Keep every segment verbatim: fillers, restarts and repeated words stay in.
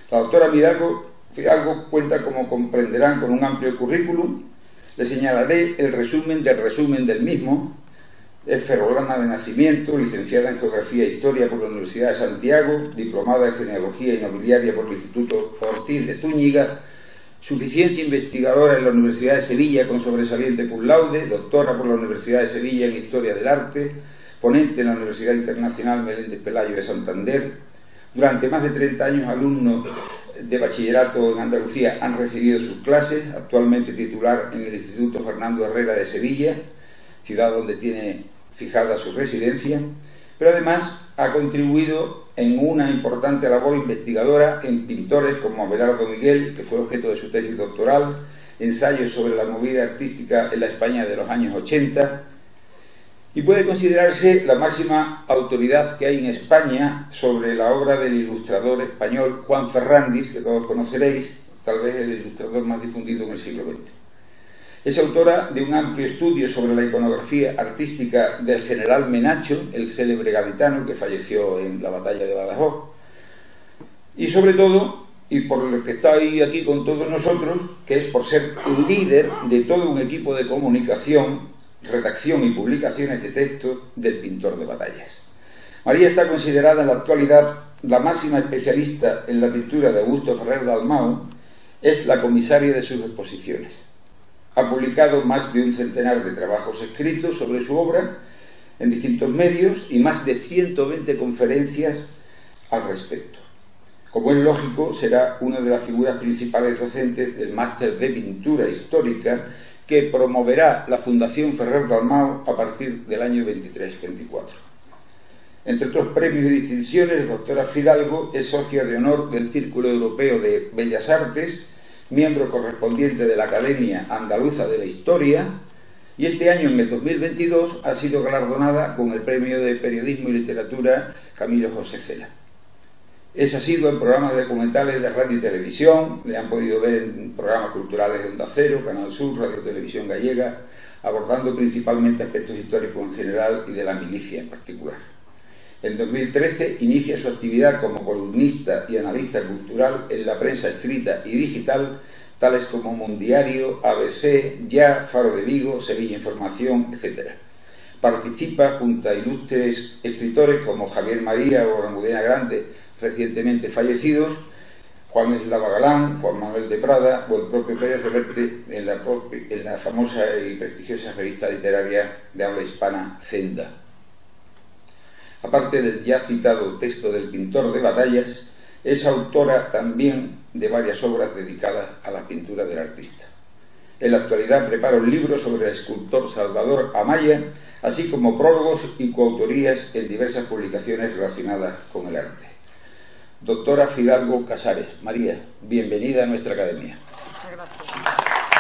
La doctora Fidalgo, Fidalgo cuenta, como comprenderán, con un amplio currículum. Le señalaré el resumen del resumen del mismo. Es ferrolana de nacimiento, licenciada en Geografía e Historia por la Universidad de Santiago, diplomada en Genealogía y Nobiliaria por el Instituto Ortiz de Zúñiga, suficiencia investigadora en la Universidad de Sevilla con sobresaliente cum laude, doctora por la Universidad de Sevilla en Historia del Arte, ponente en la Universidad Internacional Meléndez Pelayo de Santander. Durante más de treinta años, alumnos de bachillerato en Andalucía han recibido sus clases, actualmente titular en el Instituto Fernando Herrera de Sevilla, ciudad donde tiene fijada su residencia, pero además ha contribuido en una importante labor investigadora en pintores como Abelardo Miguel, que fue objeto de su tesis doctoral, ensayos sobre la movida artística en la España de los años ochenta, y puede considerarse la máxima autoridad que hay en España sobre la obra del ilustrador español Juan Ferrandis, que todos conoceréis, tal vez el ilustrador más difundido en el siglo veinte. Es autora de un amplio estudio sobre la iconografía artística del general Menacho, el célebre gaditano que falleció en la batalla de Badajoz. Y sobre todo, y por lo que está ahí aquí con todos nosotros, que es por ser el líder de todo un equipo de comunicación, redacción y publicaciones de texto del pintor de batallas. María está considerada en la actualidad la máxima especialista en la pintura de Augusto Ferrer Dalmau, es la comisaria de sus exposiciones. Ha publicado más de un centenar de trabajos escritos sobre su obra en distintos medios y más de ciento veinte conferencias al respecto. Como es lógico, será una de las figuras principales docentes del máster de pintura histórica que promoverá la Fundación Ferrer Dalmau a partir del año veintitrés veinticuatro. Entre otros premios y distinciones, la doctora Fidalgo es socia de honor del Círculo Europeo de Bellas Artes, miembro correspondiente de la Academia Andaluza de la Historia, y este año, en el dos mil veintidós, ha sido galardonada con el Premio de Periodismo y Literatura Camilo José Cela. Es asiduo en programas documentales de radio y televisión, le han podido ver en programas culturales de Onda Cero, Canal Sur, Radio Televisión Gallega, abordando principalmente aspectos históricos en general y de la milicia en particular. En dos mil trece inicia su actividad como columnista y analista cultural en la prensa escrita y digital, tales como Mundiario, A B C, Ya, Faro de Vigo, Sevilla Información, etcétera. Participa junto a ilustres escritores como Javier María o Almudena Grande, recientemente fallecidos, Juan Eslava Galán, Juan Manuel de Prada o el propio Pérez Reverte en la, en la famosa y prestigiosa revista literaria de habla hispana Zenda. Aparte del ya citado texto del pintor de batallas, es autora también de varias obras dedicadas a la pintura del artista. En la actualidad prepara un libro sobre el escultor Salvador Amaya, así como prólogos y coautorías en diversas publicaciones relacionadas con el arte. Doctora Fidalgo Casares. María, bienvenida a nuestra academia. Gracias.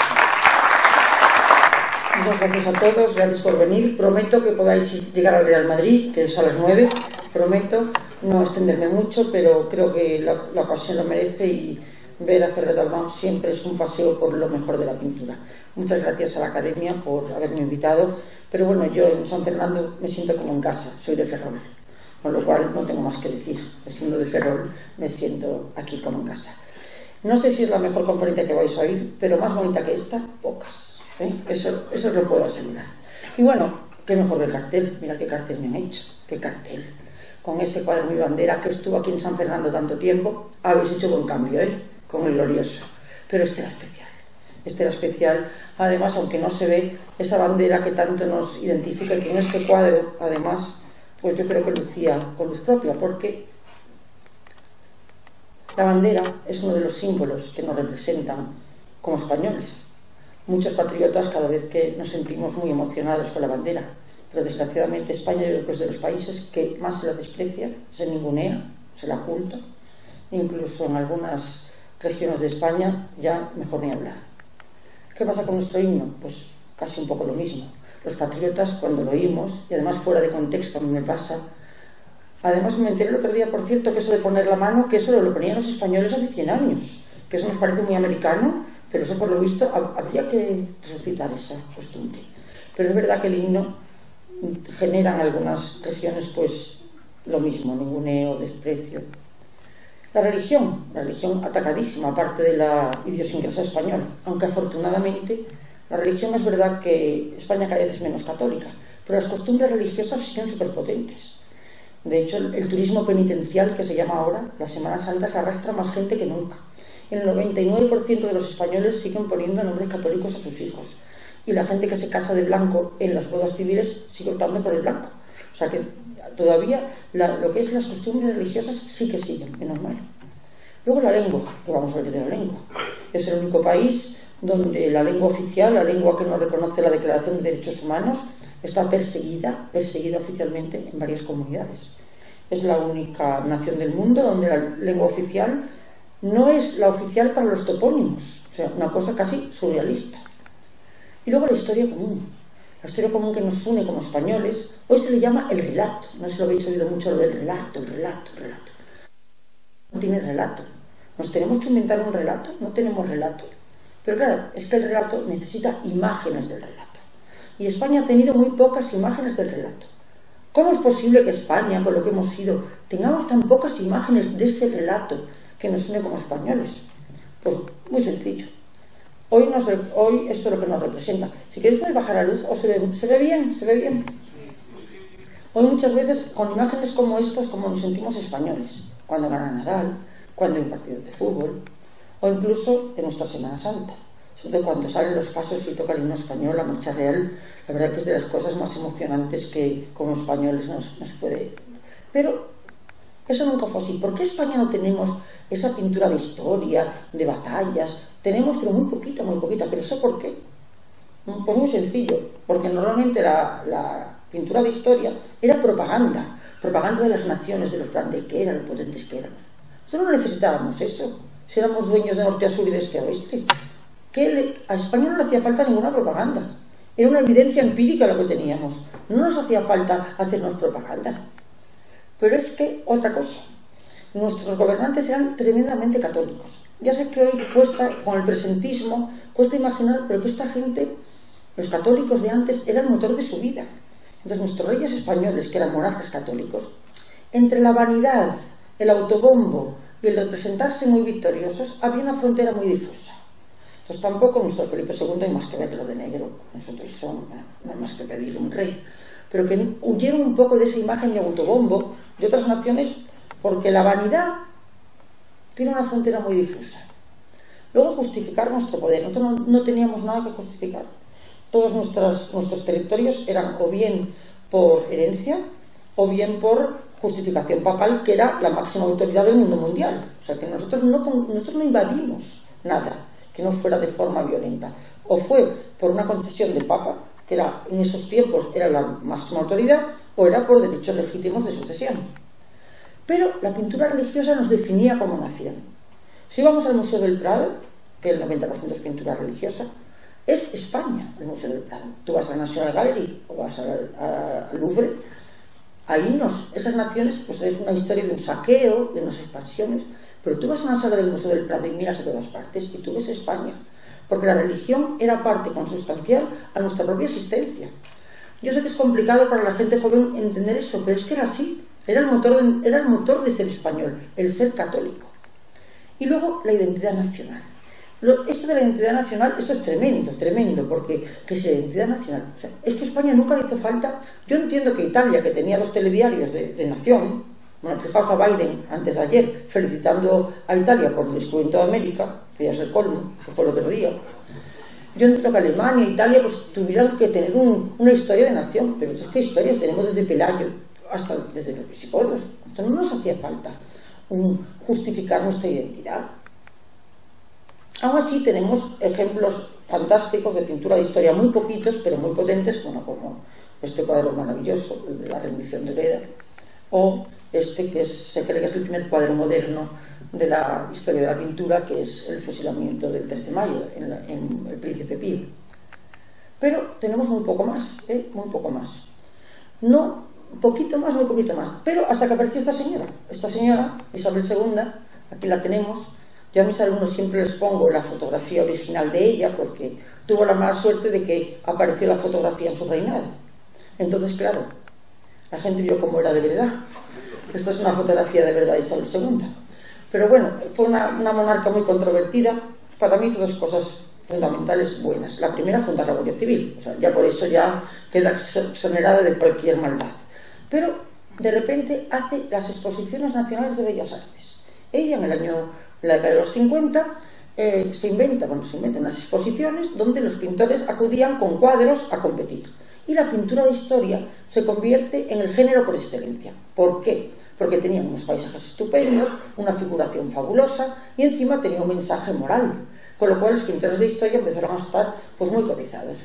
Muchas gracias a todos, gracias por venir. Prometo que podáis llegar al Real Madrid, que es a las nueve, prometo no extenderme mucho, pero creo que la, la ocasión lo merece y ver a Ferrer Dalmau siempre es un paseo por lo mejor de la pintura. Muchas gracias a la Academia por haberme invitado, pero bueno, yo en San Fernando me siento como en casa, soy de Ferrol, con lo cual no tengo más que decir, siendo de Ferrol me siento aquí como en casa. No sé si es la mejor conferencia que vais a oír, pero más bonita que esta, pocas. ¿Eh? Eso, eso os lo puedo asegurar. Y bueno, qué mejor que el cartel. Mira qué cartel me han hecho, qué cartel. Con ese cuadro Mi Bandera que estuvo aquí en San Fernando tanto tiempo, habéis hecho buen cambio, ¿eh? Con el glorioso. Pero este era especial. Este era especial, además, aunque no se ve esa bandera que tanto nos identifica, y que en ese cuadro, además, pues yo creo que lucía con luz propia, porque la bandera es uno de los símbolos que nos representan como españoles. Muchos patriotas cada vez que nos sentimos muy emocionados con la bandera, pero desgraciadamente España es de los países que más se la desprecia, se ningunea, se la oculta, incluso en algunas regiones de España ya mejor ni hablar. ¿Qué pasa con nuestro himno? Pues casi un poco lo mismo. Los patriotas, cuando lo oímos, y además fuera de contexto a mí me pasa, además me enteré el otro día, por cierto, que eso de poner la mano, que eso lo ponían los españoles hace cien años, que eso nos parece muy americano, pero eso por lo visto habría que resucitar esa costumbre. Pero es verdad que el himno genera en algunas regiones pues lo mismo, ninguneo, desprecio. La religión, la religión atacadísima, aparte de la idiosincrasia española, aunque afortunadamente la religión es verdad que España cada vez es menos católica, pero las costumbres religiosas siguen superpotentes. De hecho, el, el turismo penitencial, que se llama ahora, la Semana Santa, se arrastra más gente que nunca. El noventa y nueve por ciento de los españoles siguen poniendo nombres católicos a sus hijos, y la gente que se casa de blanco en las bodas civiles sigue optando por el blanco. O sea que todavía la, lo que es las costumbres religiosas sí que siguen, menos mal. Luego la lengua, que vamos a ver de la lengua. Es el único país donde la lengua oficial, la lengua que no reconoce la Declaración de Derechos Humanos, está perseguida, perseguida oficialmente en varias comunidades. Es la única nación del mundo donde la lengua oficial no es la oficial para los topónimos, o sea, una cosa casi surrealista. Y luego la historia común. La historia común que nos une como españoles, hoy se le llama el relato. No sé si lo habéis oído mucho, lo del relato, el relato, el relato. No tiene relato. ¿Nos tenemos que inventar un relato? No tenemos relato. Pero claro, es que el relato necesita imágenes del relato. Y España ha tenido muy pocas imágenes del relato. ¿Cómo es posible que España, con lo que hemos sido, tengamos tan pocas imágenes de ese relato que nos une como españoles? Pues muy sencillo. Hoy, nos, hoy esto es lo que nos representa. Si queréis podéis bajar la luz, o se ve, se ve bien, se ve bien. Hoy muchas veces con imágenes como estas, como nos sentimos españoles, cuando gana Nadal, cuando hay un partido de fútbol, o incluso en nuestra Semana Santa. Sobre todo cuando salen los pasos y toca el himno español, la marcha real, la verdad que es de las cosas más emocionantes que como españoles nos, nos puede... Pero eso nunca fue así. ¿Por qué España no tenemos esa pintura de historia, de batallas? Tenemos, pero muy poquita, muy poquita. ¿Pero eso por qué? Pues muy sencillo, porque normalmente la, la pintura de historia era propaganda, propaganda de las naciones, de los grandes que eran, los potentes que éramos. Nosotros no necesitábamos eso, si éramos dueños de norte a sur y de este a oeste. Que le, a España no le hacía falta ninguna propaganda, era una evidencia empírica lo que teníamos, no nos hacía falta hacernos propaganda. Pero es que, otra cosa, nuestros gobernantes eran tremendamente católicos. Ya sé que hoy cuesta, con el presentismo, cuesta imaginar, pero que esta gente, los católicos de antes, eran el motor de su vida. Entonces nuestros reyes españoles, que eran monarcas católicos, entre la vanidad, el autobombo y el de presentarse muy victoriosos, había una frontera muy difusa. Entonces tampoco nuestro Felipe segundo hay más que verlo de negro, nosotros son, no hay más que pedirle un rey. Pero que huyeron un poco de esa imagen de autobombo de otras naciones, porque la vanidad tiene una frontera muy difusa. Luego, justificar nuestro poder. Nosotros no, no teníamos nada que justificar. Todos nuestros, nuestros territorios eran o bien por herencia o bien por justificación papal, que era la máxima autoridad del mundo mundial. O sea que nosotros no, nosotros no invadimos nada que no fuera de forma violenta. O fue por una concesión del Papa, que era, en esos tiempos era la máxima autoridad, o era por derechos legítimos de sucesión. Pero la pintura religiosa nos definía como nación. Si vamos al Museo del Prado, que el noventa por ciento es pintura religiosa, es España el Museo del Prado. Tú vas a la National Gallery o vas al, al Louvre, ahí nos, esas naciones, pues es una historia de un saqueo, de unas expansiones, pero tú vas a una sala del Museo del Prado y miras a todas partes y tú ves España, porque la religión era parte consustancial a nuestra propia existencia. Yo sé que es complicado para la gente joven entender eso, pero es que era así. Era el motor de, era el motor de ser español, el ser católico. Y luego la identidad nacional. Lo, esto de la identidad nacional, esto es tremendo, tremendo, porque que es la identidad nacional. O sea, es que España nunca le hizo falta. Yo entiendo que Italia, que tenía dos telediarios de, de nación, bueno, fijaos a Biden antes de ayer felicitando a Italia por el descubrimiento de América, que ya es el colmo, que fue lo que lo dio. Yo entiendo que Alemania e Italia pues tuvieran que tener un, una historia de nación, pero es que historias tenemos desde Pelayo hasta desde los visigodos. Entonces no nos hacía falta un, justificar nuestra identidad. Aún así tenemos ejemplos fantásticos de pintura de historia, muy poquitos pero muy potentes, bueno, como este cuadro maravilloso, el de la rendición de Breda, o este que es, se cree que es el primer cuadro moderno de la historia de la pintura, que es el fusilamiento del tres de mayo en, la, en El Príncipe Pío. Pero tenemos muy poco más, ¿eh? muy poco más. No, un poquito más, muy poquito más. Pero hasta que apareció esta señora, esta señora, Isabel segunda, aquí la tenemos. Yo a mis alumnos siempre les pongo la fotografía original de ella, porque tuvo la mala suerte de que apareció la fotografía en su reinado. Entonces, claro, la gente vio cómo era de verdad. Esta es una fotografía de verdad de Isabel segunda. Pero bueno, fue una, una monarca muy controvertida. Para mí hizo dos cosas fundamentales buenas. La primera, fundar la Guardia Civil, o sea, ya por eso ya queda exonerada de cualquier maldad. Pero de repente hace las exposiciones nacionales de Bellas Artes. Ella en el año, en la década de los cincuenta, eh, se inventa, bueno, se inventan unas exposiciones donde los pintores acudían con cuadros a competir. Y la pintura de historia se convierte en el género por excelencia. ¿Por qué? Porque tenían unos paisajes estupendos, una figuración fabulosa y encima tenía un mensaje moral, con lo cual los pintores de historia empezaron a estar pues muy cotizados.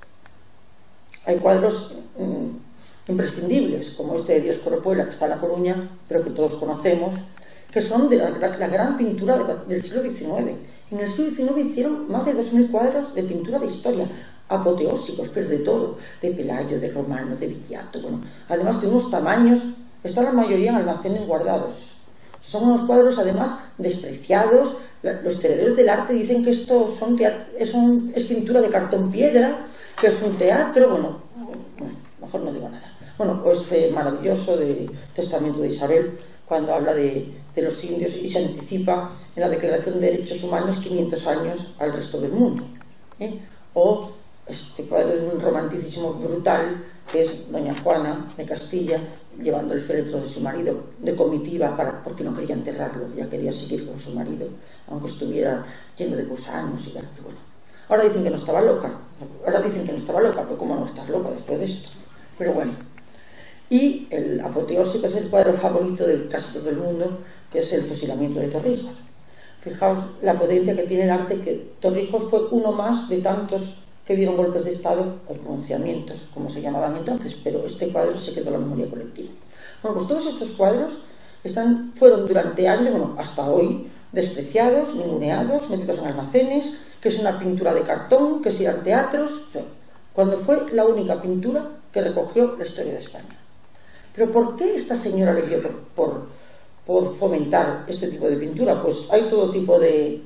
Hay cuadros mmm, imprescindibles, como este de Dios Coropuela, que está en La Coruña, pero que todos conocemos, que son de la, la gran pintura de, del siglo diecinueve. En el siglo diecinueve hicieron más de dos mil cuadros de pintura de historia, apoteósicos, pero de todo, de Pelayo, de Romano, de Vitiato, bueno, además de unos tamaños, están la mayoría en almacenes guardados. Son unos cuadros además despreciados. Los herederos del arte dicen que esto son es, un, es pintura de cartón piedra, que es un teatro, bueno, bueno, mejor no digo nada. Bueno, o este maravilloso de Testamento de Isabel, cuando habla de, de los indios y se anticipa en la Declaración de Derechos Humanos quinientos años al resto del mundo, ¿eh? O este cuadro de un romanticismo brutal, que es Doña Juana de Castilla llevando el féretro de su marido de comitiva para, porque no quería enterrarlo, ya quería seguir con su marido aunque estuviera lleno de gusanos y tal. Bueno, ahora dicen que no estaba loca, ahora dicen que no estaba loca, pero ¿cómo no estás loca después de esto? Pero bueno, y el apoteósico es el cuadro favorito de casi todo el mundo, que es el fusilamiento de Torrijos. Fijaos la potencia que tiene el arte, que Torrijos fue uno más de tantos que dieron golpes de Estado, o pronunciamientos, como se llamaban entonces, pero este cuadro se quedó en la memoria colectiva. Bueno, pues todos estos cuadros están, fueron durante años, bueno, hasta hoy, despreciados, ninguneados, metidos en almacenes, que es una pintura de cartón, que es ir a teatros, o sea, cuando fue la única pintura que recogió la historia de España. Pero ¿por qué esta señora le dio por, por, por fomentar este tipo de pintura? Pues hay todo tipo de,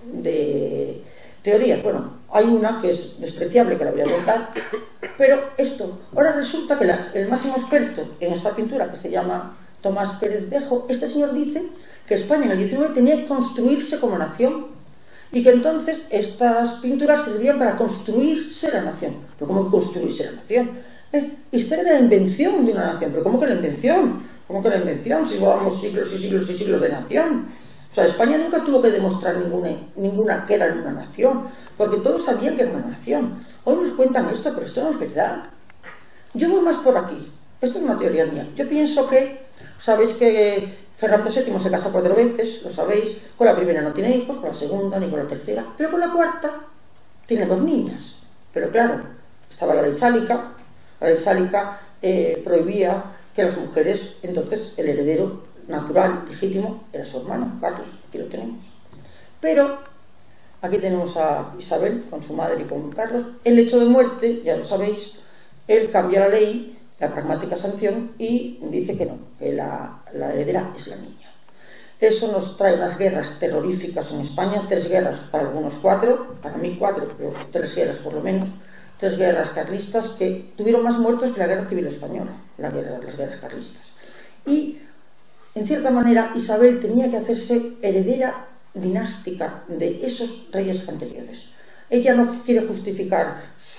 de teorías. Bueno, hay una que es despreciable, que la voy a contar, pero esto, ahora resulta que la, el máximo experto en esta pintura, que se llama Tomás Pérez Bejo, este señor dice que España en el diecinueve tenía que construirse como nación y que entonces estas pinturas servían para construirse la nación. ¿Pero cómo que construirse la nación? Eh, historia de la invención de una nación. ¿Pero cómo que la invención? ¿Cómo que la invención? Si llevábamos siglos y siglos y siglos de nación. O sea, España nunca tuvo que demostrar ninguna, ninguna que era una nación, porque todos sabían que era una nación. Hoy nos cuentan esto, pero esto no es verdad. Yo voy más por aquí. Esto es una teoría mía. Yo pienso que, sabéis que Fernando séptimo se casa cuatro veces, lo sabéis. Con la primera no tiene hijos, con la segunda ni con la tercera, pero con la cuarta tiene dos niñas. Pero claro, estaba la ley sálica. La ley sálica eh, prohibía que las mujeres, entonces el heredero natural, legítimo, era su hermano, Carlos, aquí lo tenemos. Pero aquí tenemos a Isabel con su madre y con Carlos. El hecho de muerte, ya lo sabéis, él cambia la ley, la pragmática sanción, y dice que no, que la, la heredera es la niña. Eso nos trae unas guerras terroríficas en España, tres guerras, para algunos cuatro, para mí cuatro, pero tres guerras por lo menos, tres guerras carlistas que tuvieron más muertos que la guerra civil española, la guerra, las guerras carlistas. Y en cierta manera, Isabel tenía que hacerse heredera dinástica de esos reyes anteriores. Ella no quiere justificar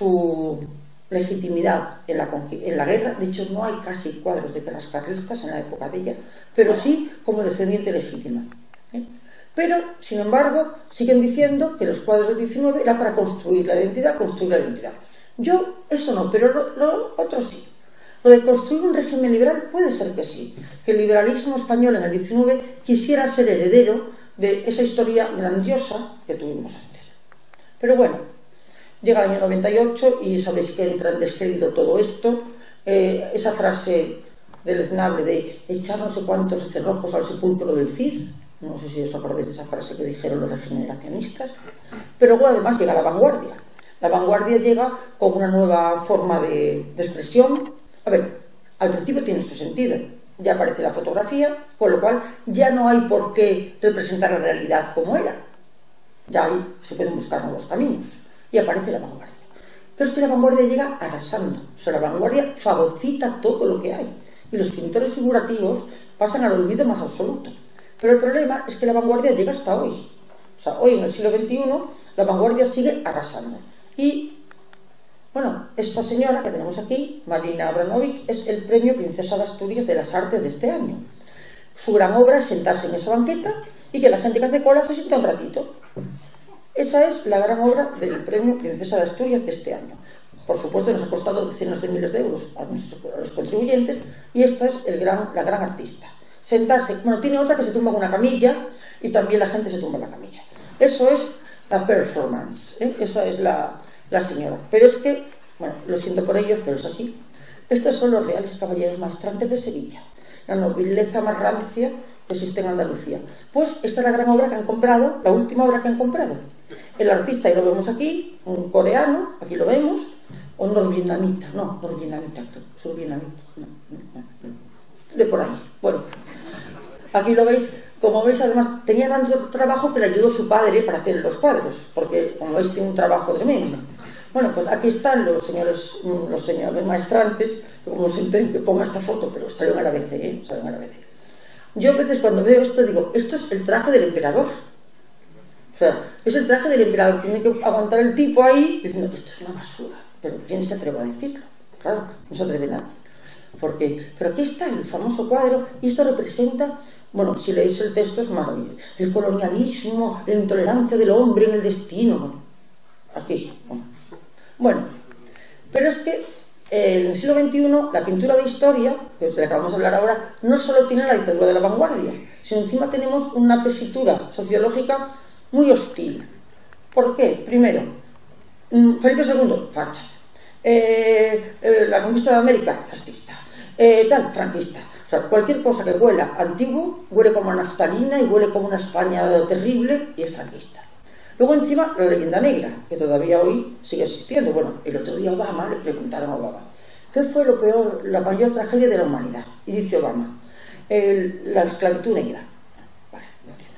su legitimidad en la, en la guerra. De hecho, no hay casi cuadros de guerras carlistas en la época de ella, pero sí como descendiente legítima. ¿Eh? Pero, sin embargo, siguen diciendo que los cuadros del diecinueve eran para construir la identidad, construir la identidad. Yo, eso no, pero lo, lo otro sí. Lo de construir un régimen liberal puede ser que sí, que el liberalismo español en el diecinueve quisiera ser heredero de esa historia grandiosa que tuvimos antes. Pero bueno, llega el año noventa y ocho y sabéis que entra en descrédito todo esto, eh, esa frase deleznable de echar no sé cuántos cerrojos al sepulcro del Cid, no sé si os acordáis de esa frase que dijeron los regeneracionistas, pero bueno, además llega la vanguardia. La vanguardia llega con una nueva forma de, de expresión. A ver, al principio tiene su sentido, ya aparece la fotografía, con lo cual ya no hay por qué representar la realidad como era, ya ahí se pueden buscar nuevos caminos, y aparece la vanguardia. Pero es que la vanguardia llega arrasando, o sea, la vanguardia fagocita todo lo que hay, y los pintores figurativos pasan al olvido más absoluto. Pero el problema es que la vanguardia llega hasta hoy. O sea, hoy en el siglo veintiuno la vanguardia sigue arrasando. Y, bueno, esta señora que tenemos aquí, Marina Abramovic, es el premio Princesa de Asturias de las Artes de este año. Su gran obra es sentarse en esa banqueta y que la gente que hace cola se sienta un ratito. Esa es la gran obra del premio Princesa de Asturias de este año. Por supuesto nos ha costado decenas de miles de euros a, nuestros, a los contribuyentes, y esta es el gran, la gran artista. Sentarse, bueno, tiene otra que se tumba en una camilla y también la gente se tumba en la camilla. Eso es la performance, ¿eh? Esa es la, la señora. Pero es que, bueno, lo siento por ellos, pero es así. Estos son los reales caballeros maestrantes de Sevilla, la nobleza más rancia que existe en Andalucía. Pues esta es la gran obra que han comprado, la última obra que han comprado. El artista, y lo vemos aquí, un coreano, aquí lo vemos, o norvietnamita, no, norvietnamita, creo, survietnamita, no, no, no, de por ahí. Bueno, aquí lo veis, como veis, además, tenía tanto trabajo que le ayudó su padre para hacer los cuadros, porque, como veis, tiene un trabajo tremendo. Bueno, pues aquí están los señores, los señores maestrantes, que como se entiende que ponga esta foto, pero salió en el A B C, ¿eh? Salió en el A B C. Yo a veces cuando veo esto digo, esto es el traje del emperador. O sea, es el traje del emperador, tiene que aguantar el tipo ahí diciendo que esto es una basura. Pero ¿quién se atreve a decirlo? Claro, no se atreve nadie. Porque, pero aquí está el famoso cuadro, y esto representa, bueno, si leéis el texto es maravilloso, el colonialismo, la intolerancia del hombre en el destino. Bueno, aquí. Bueno, bueno, pero es que eh, en el siglo veintiuno la pintura de historia, que es de la que vamos a hablar ahora, no solo tiene la dictadura de la vanguardia, sino encima tenemos una tesitura sociológica muy hostil. ¿Por qué? Primero, Felipe segundo, facha. Eh, eh, la conquista de América, fascista. Eh, tal, franquista. O sea, cualquier cosa que huela antiguo, huele como a naftalina y huele como una España terrible, y es franquista. Luego encima la leyenda negra, que todavía hoy sigue existiendo. Bueno, el otro día Obama, le preguntaron a Obama, ¿qué fue lo peor, la mayor tragedia de la humanidad? Y dice Obama, el, la esclavitud negra. Vale, no entiendo.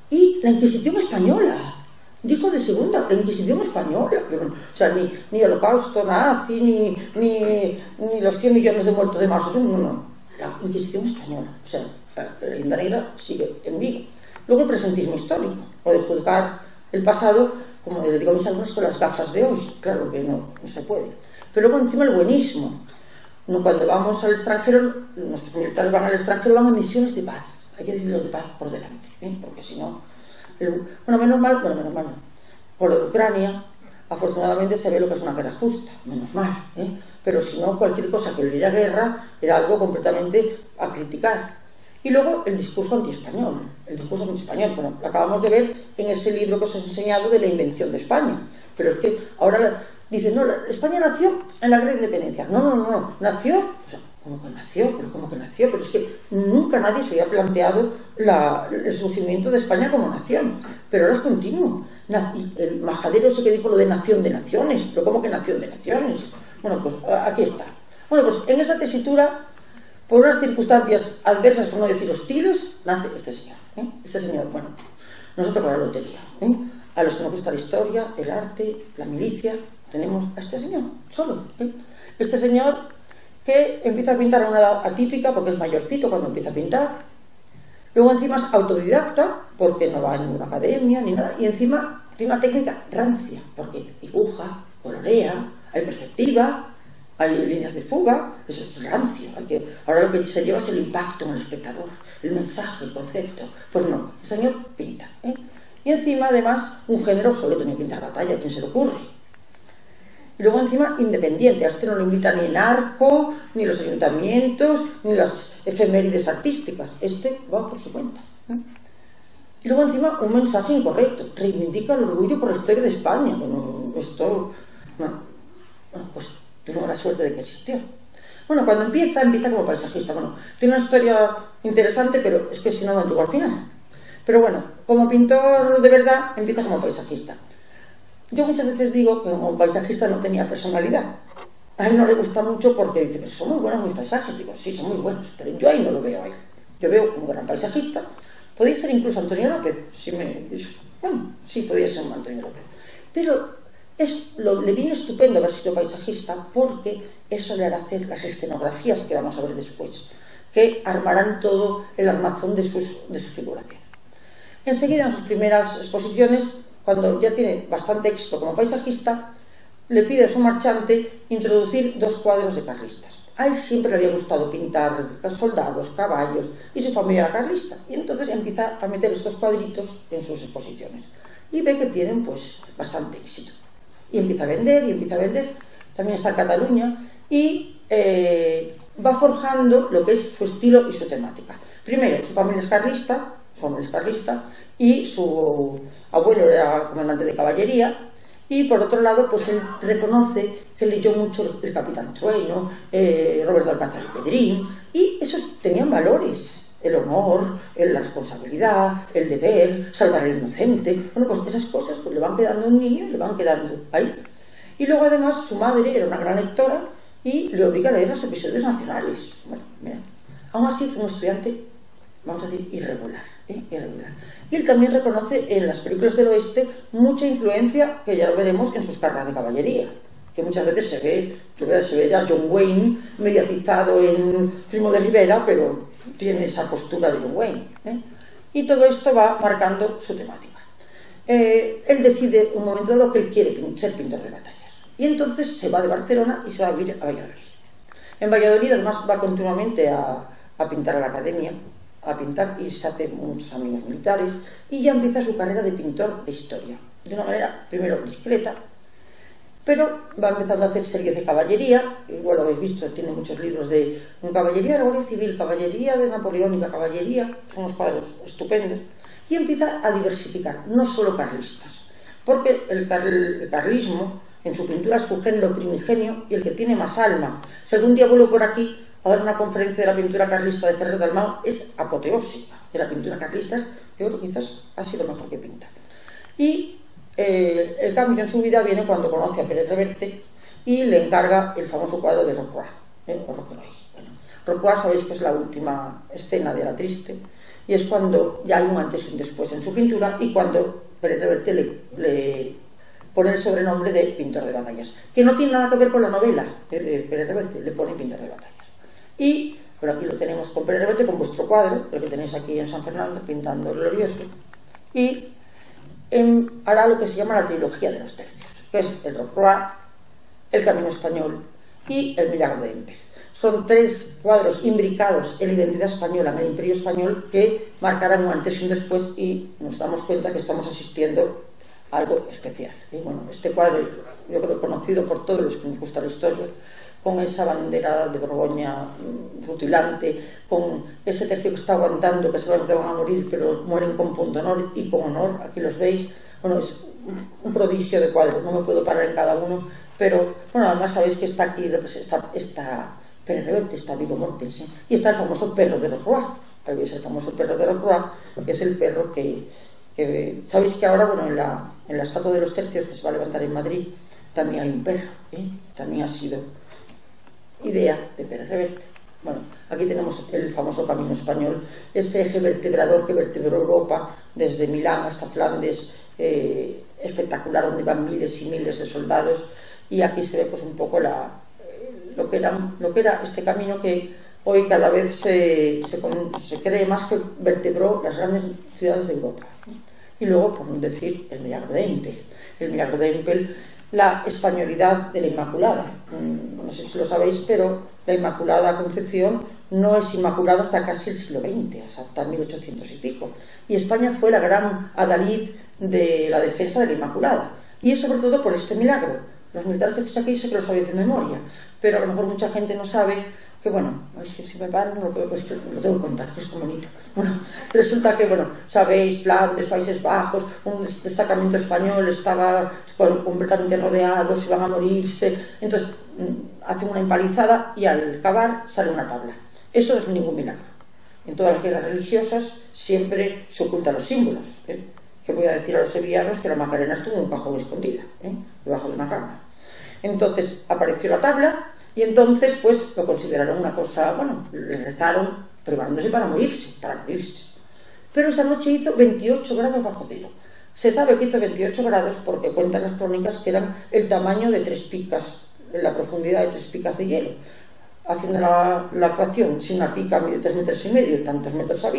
Y la Inquisición española. Dijo de segunda, la Inquisición española, pero, o sea, ni, ni el holocausto nazi, ni, ni, ni los cien millones de muertos de marzo, no, no, la Inquisición española, o sea, la leyenda negra sigue en vivo. Luego el presentismo histórico, o de juzgar el pasado, como le digo a mis alumnos, con las gafas de hoy, claro que no, no se puede. Pero luego encima el buenismo, no, cuando vamos al extranjero, nuestros militares van al extranjero, van a misiones de paz, hay que decirlo de paz por delante, ¿eh? Porque si no... Bueno, menos mal, bueno, menos mal, con lo de Ucrania, afortunadamente se ve lo que es una guerra justa, menos mal, ¿eh? Pero si no, cualquier cosa que hubiera guerra era algo completamente a criticar. Y luego el discurso anti-español, el discurso anti-español, bueno, lo acabamos de ver en ese libro que os he enseñado de la invención de España, pero es que ahora dicen, no, España nació en la Guerra de Independencia, no, no, no, no. Nació, o sea, ¿cómo que nació? Pero ¿cómo que nació? Pero es que nunca nadie se había planteado la, el surgimiento de España como nación. Pero ahora es continuo. El majadero ese que dijo lo de nación de naciones. ¿Pero cómo que nación de naciones? Bueno, pues aquí está. Bueno, pues en esa tesitura, por unas circunstancias adversas, por no decir hostiles, nace este señor. ¿eh? Este señor, bueno, nos ha tocado la lotería. ¿eh? A los que nos gusta la historia, el arte, la milicia, tenemos a este señor, solo. ¿eh? Este señor... que empieza a pintar a una edad atípica porque es mayorcito cuando empieza a pintar, luego encima es autodidacta porque no va a ninguna academia ni nada, y encima tiene una técnica rancia porque dibuja, colorea, hay perspectiva, hay líneas de fuga, eso es rancio, hay que, ahora lo que se lleva es el impacto en el espectador, el mensaje, el concepto. Pues no, el señor pinta, ¿eh? Y encima además un género obsoleto, ni pintar batalla, ¿a quién se le ocurre? Y luego encima independiente, a este no lo invita ni el Arco, ni los ayuntamientos, ni las efemérides artísticas, este va por su cuenta. ¿eh? Y luego encima un mensaje incorrecto, reivindica el orgullo por la historia de España. Bueno, esto, no. Bueno, pues tengo la suerte de que existió. Bueno, cuando empieza, empieza como paisajista. Bueno, tiene una historia interesante, pero es que si no, no llegó al final. Pero bueno, como pintor de verdad, empieza como paisajista. Yo muchas veces digo que como paisajista no tenía personalidad. A él no le gusta mucho porque dice, pero son muy buenos mis paisajes. Digo, sí, son muy buenos, pero yo ahí no lo veo ahí. Yo veo un gran paisajista. Podría ser incluso Antonio López. Si me... Bueno, sí, podría ser un Antonio López. Pero es, lo, le viene estupendo haber sido paisajista porque eso le hará hacer las escenografías que vamos a ver después, que armarán todo el armazón de, sus, de su figuración. Enseguida, en sus primeras exposiciones, cuando ya tiene bastante éxito como paisajista, le pide a su marchante introducir dos cuadros de carlistas. A él siempre le había gustado pintar soldados, caballos, y su familia era carlista, y entonces empieza a meter estos cuadritos en sus exposiciones y ve que tienen pues bastante éxito, y empieza a vender y empieza a vender. También está en Cataluña y eh, va forjando lo que es su estilo y su temática. Primero, su familia es carlista, su familia es carlista, y su abuelo era comandante de caballería. Y por otro lado, pues él reconoce que leyó mucho el Capitán Trueno, eh, Roberto Alcázar Pedrín, y esos tenían valores: el honor, la responsabilidad, el deber, salvar al inocente. Bueno, pues esas cosas pues, le van quedando a un niño y le van quedando ahí. Y luego además su madre era una gran lectora y le obliga a leer los episodios nacionales. Bueno, mira, aún así fue un estudiante, vamos a decir, irregular, ¿eh? irregular. Y él también reconoce en las películas del oeste mucha influencia, que ya lo veremos, en sus carreras de caballería, que muchas veces se ve, se ve a John Wayne mediatizado en Primo de Rivera, pero tiene esa postura de John Wayne, ¿eh? Y todo esto va marcando su temática. Eh, él decide un momento dado que él quiere ser pintor de batallas, y entonces se va de Barcelona y se va a vivir a Valladolid. En Valladolid además va continuamente a, a pintar a la academia, a pintar, y se hace muchos amigos militares, y ya empieza su carrera de pintor de historia, de una manera primero discreta, pero va empezando a hacer series de caballería. Igual lo habéis visto, tiene muchos libros de caballería de la Guardia Civil, caballería de napoleónica, caballería, unos cuadros estupendos, y empieza a diversificar, no solo carlistas, porque el, car el carlismo en su pintura es su género primigenio y el que tiene más alma. Si algún día vuelvo por aquí a dar una conferencia de la pintura carlista de Ferrer Dalmau, es apoteósica. De la pintura carlista, yo creo que quizás ha sido lo mejor que pinta. Y eh, el cambio en su vida viene cuando conoce a Pérez Reverte y le encarga el famoso cuadro de Rocroi, ¿eh? o Rocroi. Bueno, Rocroi sabéis que es la última escena de La Triste, y es cuando ya hay un antes y un después en su pintura, y cuando Pérez Reverte le, le pone el sobrenombre de pintor de batallas, que no tiene nada que ver con la novela ¿eh? de Pérez Reverte, le pone pintor de batallas. Y por aquí lo tenemos con Pérez Reverte, con vuestro cuadro, el que tenéis aquí en San Fernando, pintando glorioso, y en, hará lo que se llama la trilogía de los tercios, que es el Rocroi, el Camino Español y el Milagro de Empel. Son tres cuadros imbricados en la identidad española, en el Imperio Español, que marcarán un antes y un después, y nos damos cuenta que estamos asistiendo a algo especial. Y bueno, este cuadro, yo creo conocido por todos los que nos gusta la historia, con esa bandera de Borgoña rutilante, con ese tercio que está aguantando, que saben que van a morir, pero mueren con punto honor y con honor. Aquí los veis. Bueno, es un prodigio de cuadros, no me puedo parar en cada uno, pero bueno, además sabéis que está aquí, está, está Pérez Reverte, está Viggo Mortensen, y está el famoso perro de Rocroi. Ahí veis el famoso perro de Rocroi, que es el perro que, que sabéis que ahora, bueno, en la, en la estatua de los tercios que se va a levantar en Madrid, también hay un perro, ¿eh? También ha sido idea de Pérez Reverte. Bueno, aquí tenemos el famoso Camino Español, ese eje vertebrador que vertebró Europa desde Milán hasta Flandes, eh, espectacular, donde van miles y miles de soldados, y aquí se ve pues un poco la, eh, lo, que era, lo que era este camino, que hoy cada vez se, se, se cree más que vertebró las grandes ciudades de Europa. Y luego, por no decir, el Milagro de Empel. El Milagro de Empel, la españolidad de la Inmaculada. No sé si lo sabéis, pero la Inmaculada Concepción no es inmaculada hasta casi el siglo veinte, hasta mil ochocientos y pico. Y España fue la gran adalid de la defensa de la Inmaculada. Y es sobre todo por este milagro. Los militares que estáis aquí sé que lo sabéis de memoria, pero a lo mejor mucha gente no sabe que, bueno, es que si me paro no lo puedo, pues que lo tengo que contar, que es tan bonito. Bueno, resulta que, bueno, sabéis, Flandes, Países Bajos, un destacamento español estaba completamente rodeados, iban a morirse, entonces hacen una empalizada y al acabar sale una tabla. Eso no es ningún milagro. En todas las guerras religiosas siempre se ocultan los símbolos, ¿eh? Que voy a decir a los sevillanos que la Macarena estuvo en un cajón escondida, ¿eh? Debajo de una cama. Entonces apareció la tabla, y entonces pues lo consideraron una cosa, bueno, le rezaron preparándose para morirse, para morirse. Pero esa noche hizo veintiocho grados bajo cero. Se sabe que hizo veintiocho grados porque cuentan las crónicas que eran el tamaño de tres picas, la profundidad de tres picas de hielo. Haciendo la, la ecuación, si una pica mide tres metros y medio y tantos metros había,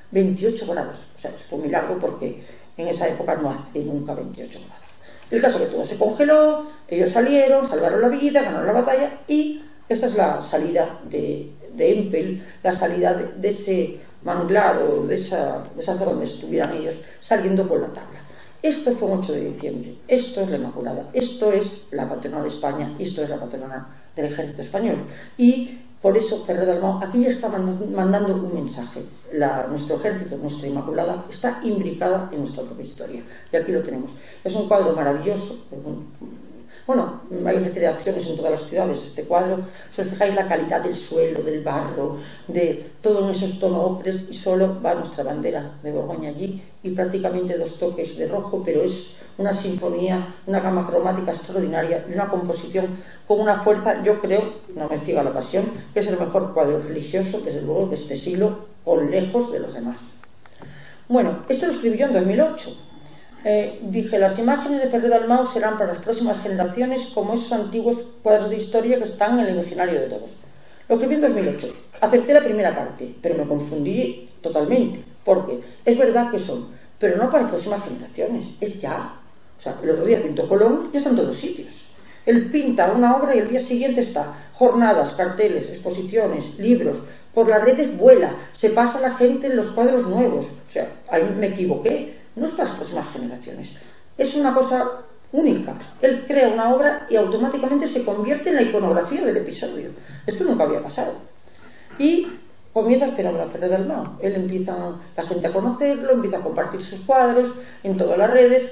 veintiocho grados. O sea, fue un milagro porque en esa época no hace nunca veintiocho grados. El caso es que todo se congeló, ellos salieron, salvaron la vida, ganaron la batalla y esta es la salida de, de Empel, la salida de, de ese manglar o de esa, de esa zona donde estuvieran ellos saliendo por la tabla. Esto fue un ocho de diciembre, esto es la Inmaculada, esto es la patrona de España y esto es la patrona del ejército español. Y por eso Ferrer Dalmau aquí ya está mandando un mensaje. La, nuestro ejército, nuestra Inmaculada, está imbricada en nuestra propia historia. Y aquí lo tenemos. Es un cuadro maravilloso. Bueno, hay recreaciones en todas las ciudades. Este cuadro, si os fijáis la calidad del suelo, del barro, de todo en esos tonos ocres, y solo va nuestra bandera de Borgoña allí, y prácticamente dos toques de rojo, pero es una sinfonía, una gama cromática extraordinaria y una composición con una fuerza, yo creo, no me ciega la pasión, que es el mejor cuadro religioso, desde luego, de este siglo, con lejos de los demás. Bueno, esto lo escribió en dos mil ocho. Eh, dije, las imágenes de Ferrer Dalmau serán para las próximas generaciones como esos antiguos cuadros de historia que están en el imaginario de todos. Lo escribí en dos mil ocho. Acepté la primera parte, pero me confundí totalmente, porque es verdad que son, pero no para las próximas generaciones, es ya. O sea, el otro día pintó Colón y está en todos sitios. Él pinta una obra y el día siguiente está jornadas, carteles, exposiciones, libros, por las redes vuela, se pasa la gente en los cuadros nuevos. O sea, ahí me equivoqué. No es para las próximas generaciones, es una cosa única. Él crea una obra y automáticamente se convierte en la iconografía del episodio. Esto nunca había pasado. Y comienza el fenómeno Ferrer Dalmau. Él empieza la gente a conocerlo, empieza a compartir sus cuadros en todas las redes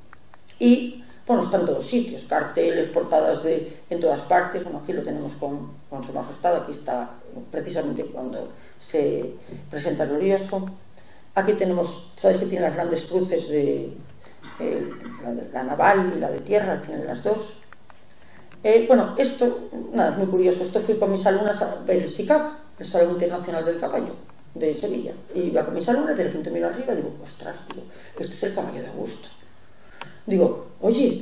y, bueno, está en todos sitios, carteles, portadas de, en todas partes. Bueno, aquí lo tenemos con, con su majestad, aquí está precisamente cuando se presenta glorioso. Aquí tenemos, sabéis que tiene las grandes cruces de eh, la, de la naval y la de tierra, tienen las dos. Eh, bueno, esto, nada, es muy curioso. Esto fui con mis alumnas a ver el SICAP, el Salón Internacional del Caballo de Sevilla. Y iba con mis alumnas, de repente miro arriba y digo, ostras, digo, este es el caballo de Augusto. Digo, oye,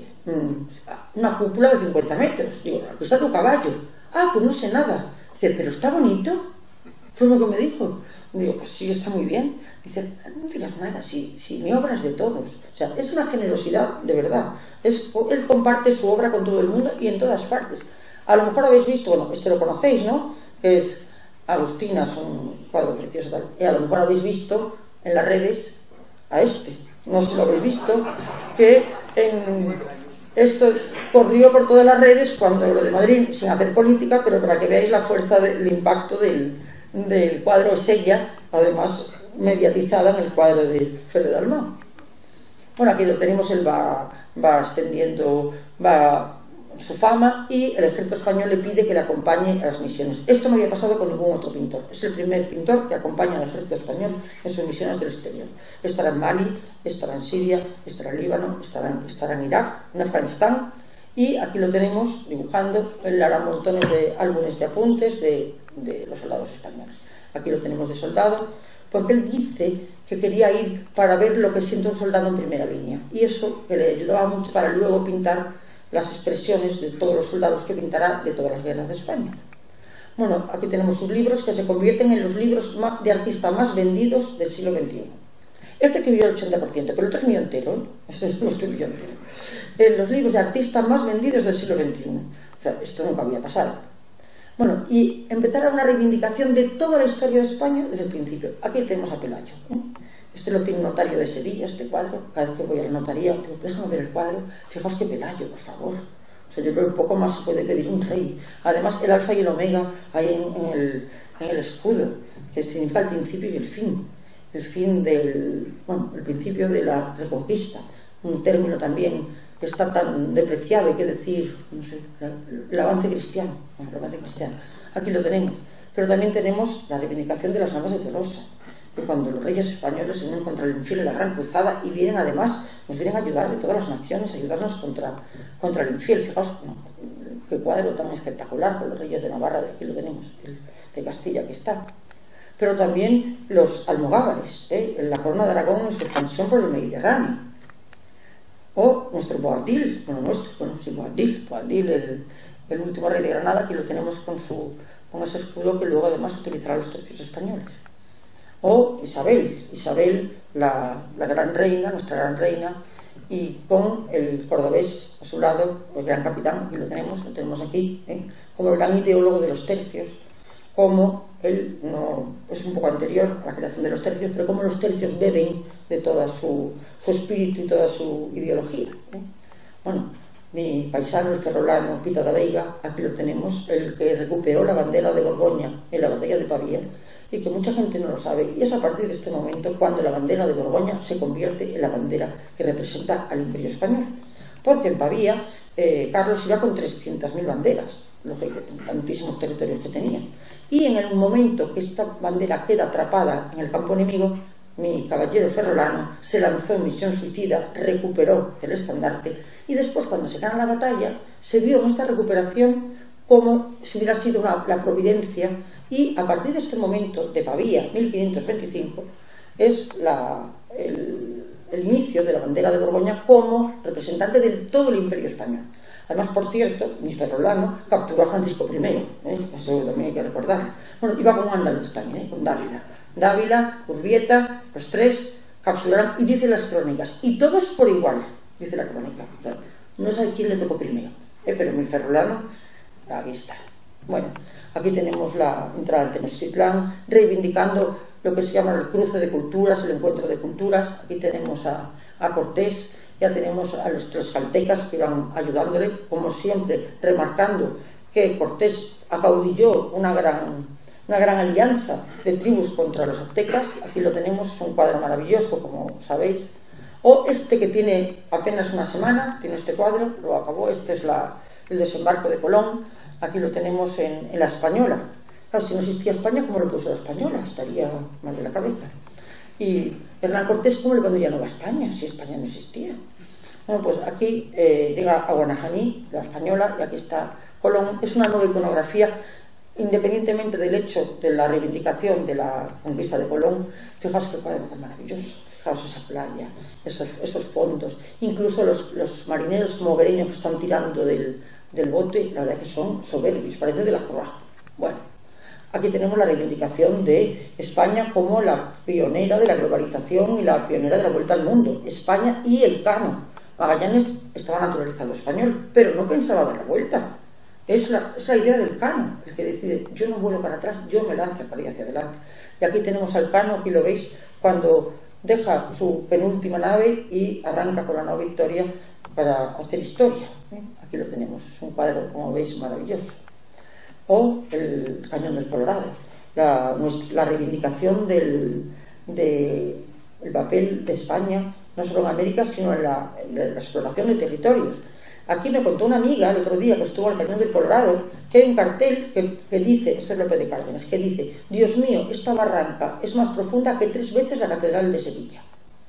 mmm, una cúpula de cincuenta metros. Digo, aquí está tu caballo. Ah, pues no sé nada. Dice, pero está bonito. Fue lo que me dijo. Digo, pues sí, está muy bien. Dice, no digas nada, si, si mi obra es de todos. O sea, es una generosidad de verdad. Es, él comparte su obra con todo el mundo y en todas partes. A lo mejor habéis visto, bueno, este lo conocéis, ¿no? Que es Agustina, es un cuadro precioso tal. Y a lo mejor habéis visto en las redes a este. No sé si lo habéis visto, que en, esto corrió por todas las redes cuando lo de Madrid, sin hacer política, pero para que veáis la fuerza del impacto del, del cuadro, es ella, además mediatizada en el cuadro de Ferrer Dalmau. Bueno, aquí lo tenemos, él va, va ascendiendo, va su fama, y el ejército español le pide que le acompañe a las misiones. Esto no había pasado con ningún otro pintor. Es el primer pintor que acompaña al ejército español en sus misiones del exterior. Estará en Mali, estará en Siria, estará en Líbano, estará en, estará en Irak, en Afganistán, y aquí lo tenemos dibujando. Él hará montones de álbumes de apuntes de, de los soldados españoles. Aquí lo tenemos de soldado, porque él dice que quería ir para ver lo que siente un soldado en primera línea, y eso que le ayudaba mucho para luego pintar las expresiones de todos los soldados que pintará de todas las guerras de España. Bueno, aquí tenemos sus libros que se convierten en los libros de artista más vendidos del siglo veintiuno. Este escribió el ochenta por ciento, pero el otro es mío entero, ¿eh? Este es lo escribió entero. En los libros de artista más vendidos del siglo veintiuno. O sea, esto nunca había pasado. Bueno, y empezar a una reivindicación de toda la historia de España desde el principio. Aquí tenemos a Pelayo, ¿eh? Este lo tiene un notario de Sevilla, este cuadro. Cada vez que voy a la notaría, digo, déjame ver el cuadro. Fijaos que Pelayo, por favor. O sea, yo creo que un poco más se puede pedir un rey. Además, el alfa y el omega ahí en, en, el, en el escudo, que significa el principio y el fin. El fin del, bueno, el principio de la reconquista. Un término también que está tan depreciado, hay que decir, no sé, el avance cristiano. El avance cristiano. Aquí lo tenemos. Pero también tenemos la reivindicación de las Navas de Tolosa, que cuando los reyes españoles se unen contra el infiel en la Gran Cruzada, y vienen además, nos vienen a ayudar de todas las naciones, a ayudarnos contra, contra el infiel. Fijaos, no, qué cuadro tan espectacular con los reyes de Navarra, de aquí lo tenemos, el de Castilla, aquí está. Pero también los almogávares, ¿eh? La corona de Aragón en su expansión por el Mediterráneo. O nuestro Boabdil, bueno, nuestro, bueno, sí, Boabdil, Boabdil, el, el último rey de Granada, que lo tenemos con, su, con ese escudo que luego además utilizará los tercios españoles. O Isabel, Isabel la, la gran reina, nuestra gran reina, y con el cordobés a su lado, el gran capitán, aquí lo tenemos, lo tenemos aquí, ¿eh? como el gran ideólogo de los tercios, como él no, es un poco anterior a la creación de los tercios, pero como los tercios beben de todo su, su espíritu y toda su ideología. ¿eh? Bueno, mi paisano, el ferrolano Pita da Veiga, aquí lo tenemos, el que recuperó la bandera de Borgoña en la batalla de Pavía, y que mucha gente no lo sabe, y es a partir de este momento cuando la bandera de Borgoña se convierte en la bandera que representa al Imperio Español, porque en Pavía eh, Carlos iba con trescientas mil banderas, los tantísimos territorios que tenía, y en el momento que esta bandera queda atrapada en el campo enemigo, mi caballero ferrolano se lanzó en misión suicida, recuperó el estandarte, y después, cuando se gana la batalla, se vio en esta recuperación como si hubiera sido una, la providencia, y a partir de este momento, de Pavía, mil quinientos veinticinco, es la, el, el inicio de la bandera de Borgoña como representante de todo el Imperio Español. Además, por cierto, mi ferrolano capturó a Francisco primero, ¿eh? Eso también hay que recordar. Bueno, iba con andaluz también, ¿eh? Con Dávila. Dávila, Urbieta, los tres capturaron, y dicen las crónicas, y todos por igual, dice la crónica. O sea, no sabe quién le tocó primero, ¿eh? Pero mi ferrolano, aquí está. Bueno, aquí tenemos la entrada en Tenochtitlán, reivindicando lo que se llama el cruce de culturas, el encuentro de culturas. Aquí tenemos a, a Cortés, ya tenemos a los tlaxcaltecas que iban ayudándole, como siempre, remarcando que Cortés acaudilló una gran, una gran alianza de tribus contra los aztecas. Aquí lo tenemos, es un cuadro maravilloso, como sabéis. O este que tiene apenas una semana, tiene este cuadro, lo acabó, este es la, el desembarco de Colón. Aquí lo tenemos en, en la Española. Claro, si no existía España, ¿cómo lo puso la Española? Estaría mal de la cabeza. Y Hernán Cortés, ¿cómo le pondría Nueva España si España no existía? Bueno, pues aquí eh, llega a Guanajaní, la Española, y aquí está Colón. Es una nueva iconografía, independientemente del hecho de la reivindicación de la conquista de Colón. Fijaos qué cuadro tan maravilloso. Fijaos esa playa, esos, esos fondos, incluso los, los marineros mogreños que están tirando del, del bote, la verdad que son soberbios, parece de la Croix. Bueno, aquí tenemos la reivindicación de España como la pionera de la globalización y la pionera de la vuelta al mundo. España y el Cano. Magallanes estaba naturalizado español, pero no pensaba dar la vuelta. Es la, es la idea del Cano, el que decide, yo no vuelvo para atrás, yo me lanzo para ir hacia adelante. Y aquí tenemos al Cano, aquí lo veis, cuando deja su penúltima nave y arranca con la nave Victoria para hacer historia. ¿eh? Aquí lo tenemos, es un cuadro, como veis, maravilloso. O el Cañón del Colorado, la, la reivindicación del, de, el papel de España, no solo en América, sino en la, en la exploración de territorios. Aquí me contó una amiga el otro día que estuvo en el Cañón del Colorado que hay un cartel que, que dice, este es López de Cárdenas, que dice, Dios mío, esta barranca es más profunda que tres veces la Catedral de Sevilla.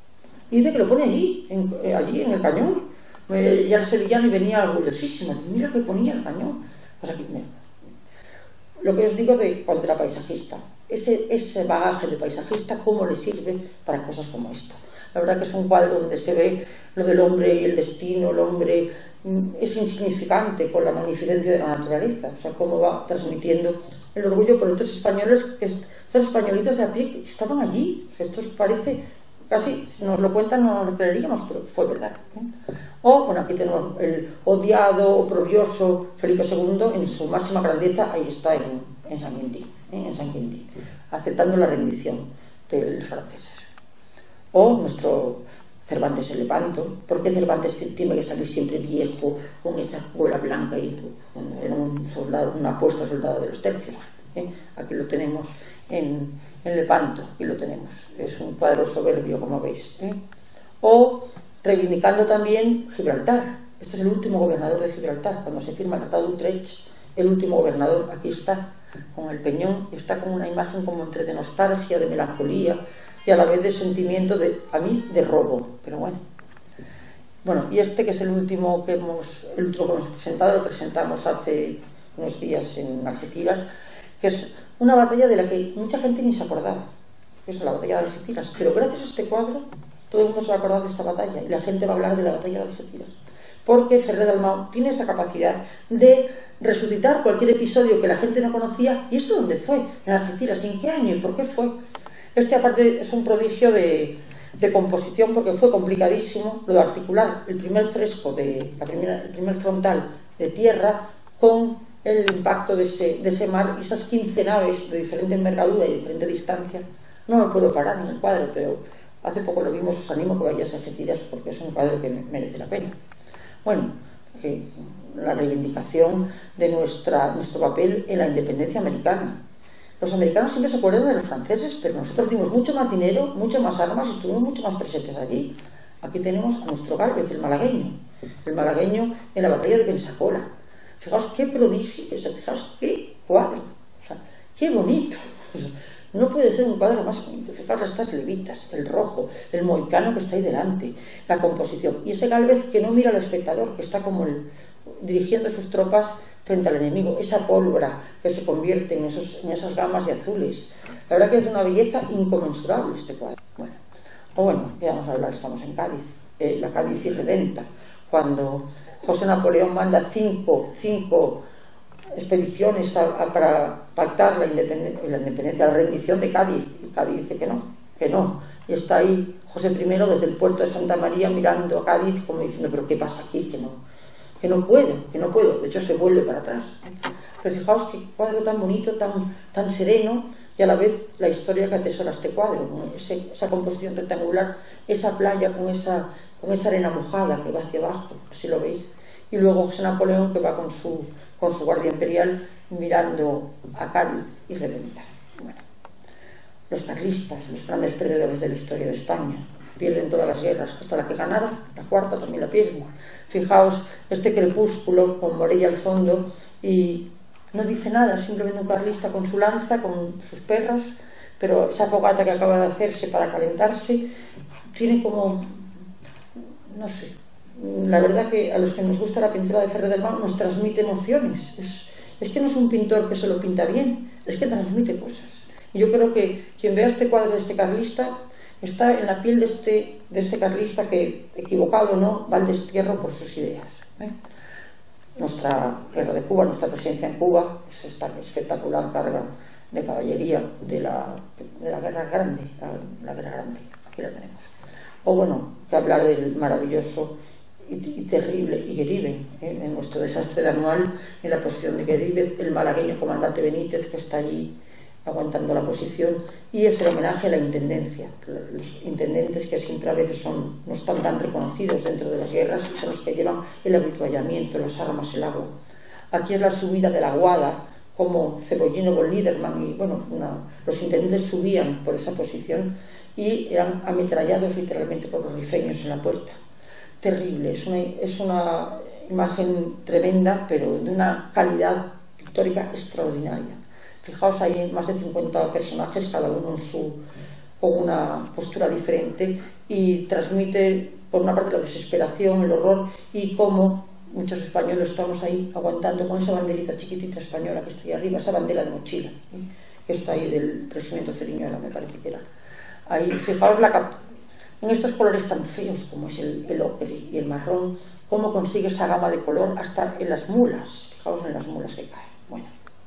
Y dice que lo pone allí, en, eh, allí en el cañón. Eh, ya el sevillano y venía orgullosísimo. Mira que ponía el cañón. Pues aquí, mira. Lo que os digo de cuando era paisajista, ese, ese bagaje de paisajista, ¿cómo le sirve para cosas como esta? La verdad que es un cuadro donde se ve lo del hombre y el destino, el hombre es insignificante con la magnificencia de la naturaleza, o sea, cómo va transmitiendo el orgullo por estos españoles, que estos españolitos de a pie que, que estaban allí. O sea, esto parece, casi, si nos lo cuentan no nos lo creeríamos, pero fue verdad. ¿eh? O, bueno, aquí tenemos el odiado, oprobioso Felipe segundo en su máxima grandeza, ahí está en, en San Quintín, ¿eh? en San Quintín, aceptando la rendición de los franceses. O nuestro Cervantes el Lepanto. ¿Por qué Cervantes tiene que salir siempre viejo, con esa cola blanca? Y bueno, era un soldado, un apuesto soldado de los tercios. ¿eh? Aquí lo tenemos en, en Lepanto, aquí lo tenemos. Es un cuadro soberbio, como veis. ¿eh? O reivindicando también Gibraltar. Este es el último gobernador de Gibraltar. Cuando se firma el Tratado de Utrecht, el último gobernador, aquí está, con el peñón, está con una imagen como entre de nostalgia, de melancolía, y a la vez de sentimiento, de, a mí, de robo, pero bueno. Bueno, y este que es el último que hemos, el último que hemos presentado, lo presentamos hace unos días en Algeciras, que es una batalla de la que mucha gente ni se acordaba, que es la batalla de Algeciras, pero gracias a este cuadro todo el mundo se va a acordar de esta batalla y la gente va a hablar de la batalla de Algeciras, porque Ferrer Dalmau tiene esa capacidad de resucitar cualquier episodio que la gente no conocía. ¿Y esto dónde fue? En Algeciras. ¿Y en qué año? ¿Y por qué fue? Este aparte es un prodigio de, de composición porque fue complicadísimo lo de articular el primer fresco, de, la primera, el primer frontal de tierra con el impacto de ese, de ese mar y esas quince naves de diferente envergadura y diferente distancia. No me puedo parar en el cuadro, pero hace poco lo vimos, os animo que vayáis a Algeciras porque es un cuadro que merece la pena. Bueno, eh, la reivindicación de nuestra, nuestro papel en la independencia americana. Los americanos siempre se acuerdan de los franceses, pero nosotros dimos mucho más dinero, mucho más armas y estuvimos mucho más presentes allí. Aquí tenemos a nuestro Gálvez, el malagueño, el malagueño en la batalla de Pensacola. Fijaos qué prodigio, fijaos qué cuadro, o sea, qué bonito. O sea, no puede ser un cuadro más bonito. Fijaos estas levitas, el rojo, el mohicano que está ahí delante, la composición. Y ese Gálvez que no mira al espectador, que está como el, dirigiendo sus tropas frente al enemigo, esa pólvora que se convierte en, esos, en esas gamas de azules. La verdad que es de una belleza inconmensurable este cuadro. Bueno, o bueno, ya vamos a hablar, estamos en Cádiz, eh, la Cádiz irredenta, cuando José Napoleón manda cinco, cinco expediciones para, para pactar la independencia, la independencia, la rendición de Cádiz, y Cádiz dice que no, que no, y está ahí José primero desde el puerto de Santa María mirando a Cádiz como diciendo, pero ¿qué pasa aquí? Que no, que no puedo, que no puedo, de hecho se vuelve para atrás. Pero fijaos qué cuadro tan bonito, tan, tan sereno, y a la vez la historia que atesora este cuadro, con ese, esa composición rectangular, esa playa con esa, con esa arena mojada que va hacia abajo, si lo veis, y luego José Napoleón que va con su, con su guardia imperial mirando a Cádiz y reventa. Bueno, los carlistas, los grandes perdedores de la historia de España, pierden todas las guerras, hasta la que ganaron, la cuarta también la pierden. Fijaos este crepúsculo con Morella al fondo y no dice nada, simplemente un carlista con su lanza, con sus perros, pero esa fogata que acaba de hacerse para calentarse tiene como, no sé, la verdad que a los que nos gusta la pintura de Ferrer del Mar nos transmite emociones. Es, es que no es un pintor que se lo pinta bien, es que transmite cosas. Y yo creo que quien vea este cuadro de este carlista está en la piel de este, de este carlista que, equivocado o no, va al destierro por sus ideas. ¿eh? Nuestra guerra de Cuba, nuestra presencia en Cuba, es esta espectacular carga de caballería de la, de la guerra grande, la, la guerra grande, aquí la tenemos. O bueno, que hablar del maravilloso y, y terrible Igueribe, ¿eh? en nuestro desastre de Anual, en la posición de Igueribe, el malagueño comandante Benítez que está allí aguantando la posición, y es el homenaje a la intendencia, los intendentes que siempre a veces son, no están tan reconocidos dentro de las guerras, son los que llevan el habituallamiento, las armas, el agua. Aquí es la subida de la Guada, como Cebollino con Liederman, y bueno, una, los intendentes subían por esa posición y eran ametrallados literalmente por los rifeños en la puerta. Terrible, es una, es una imagen tremenda, pero de una calidad pictórica extraordinaria. Fijaos, hay más de cincuenta personajes, cada uno en su, con una postura diferente, y transmite, por una parte, la desesperación, el horror, y cómo muchos españoles estamos ahí aguantando con esa banderita chiquitita española que está ahí arriba, esa bandera de mochila, ¿eh? que está ahí del regimiento Ceriñuela, me parece que era. Ahí, fijaos la cap en estos colores tan feos como es el, el ocre y el marrón, cómo consigue esa gama de color hasta en las mulas. Fijaos en las mulas que caen. Bueno.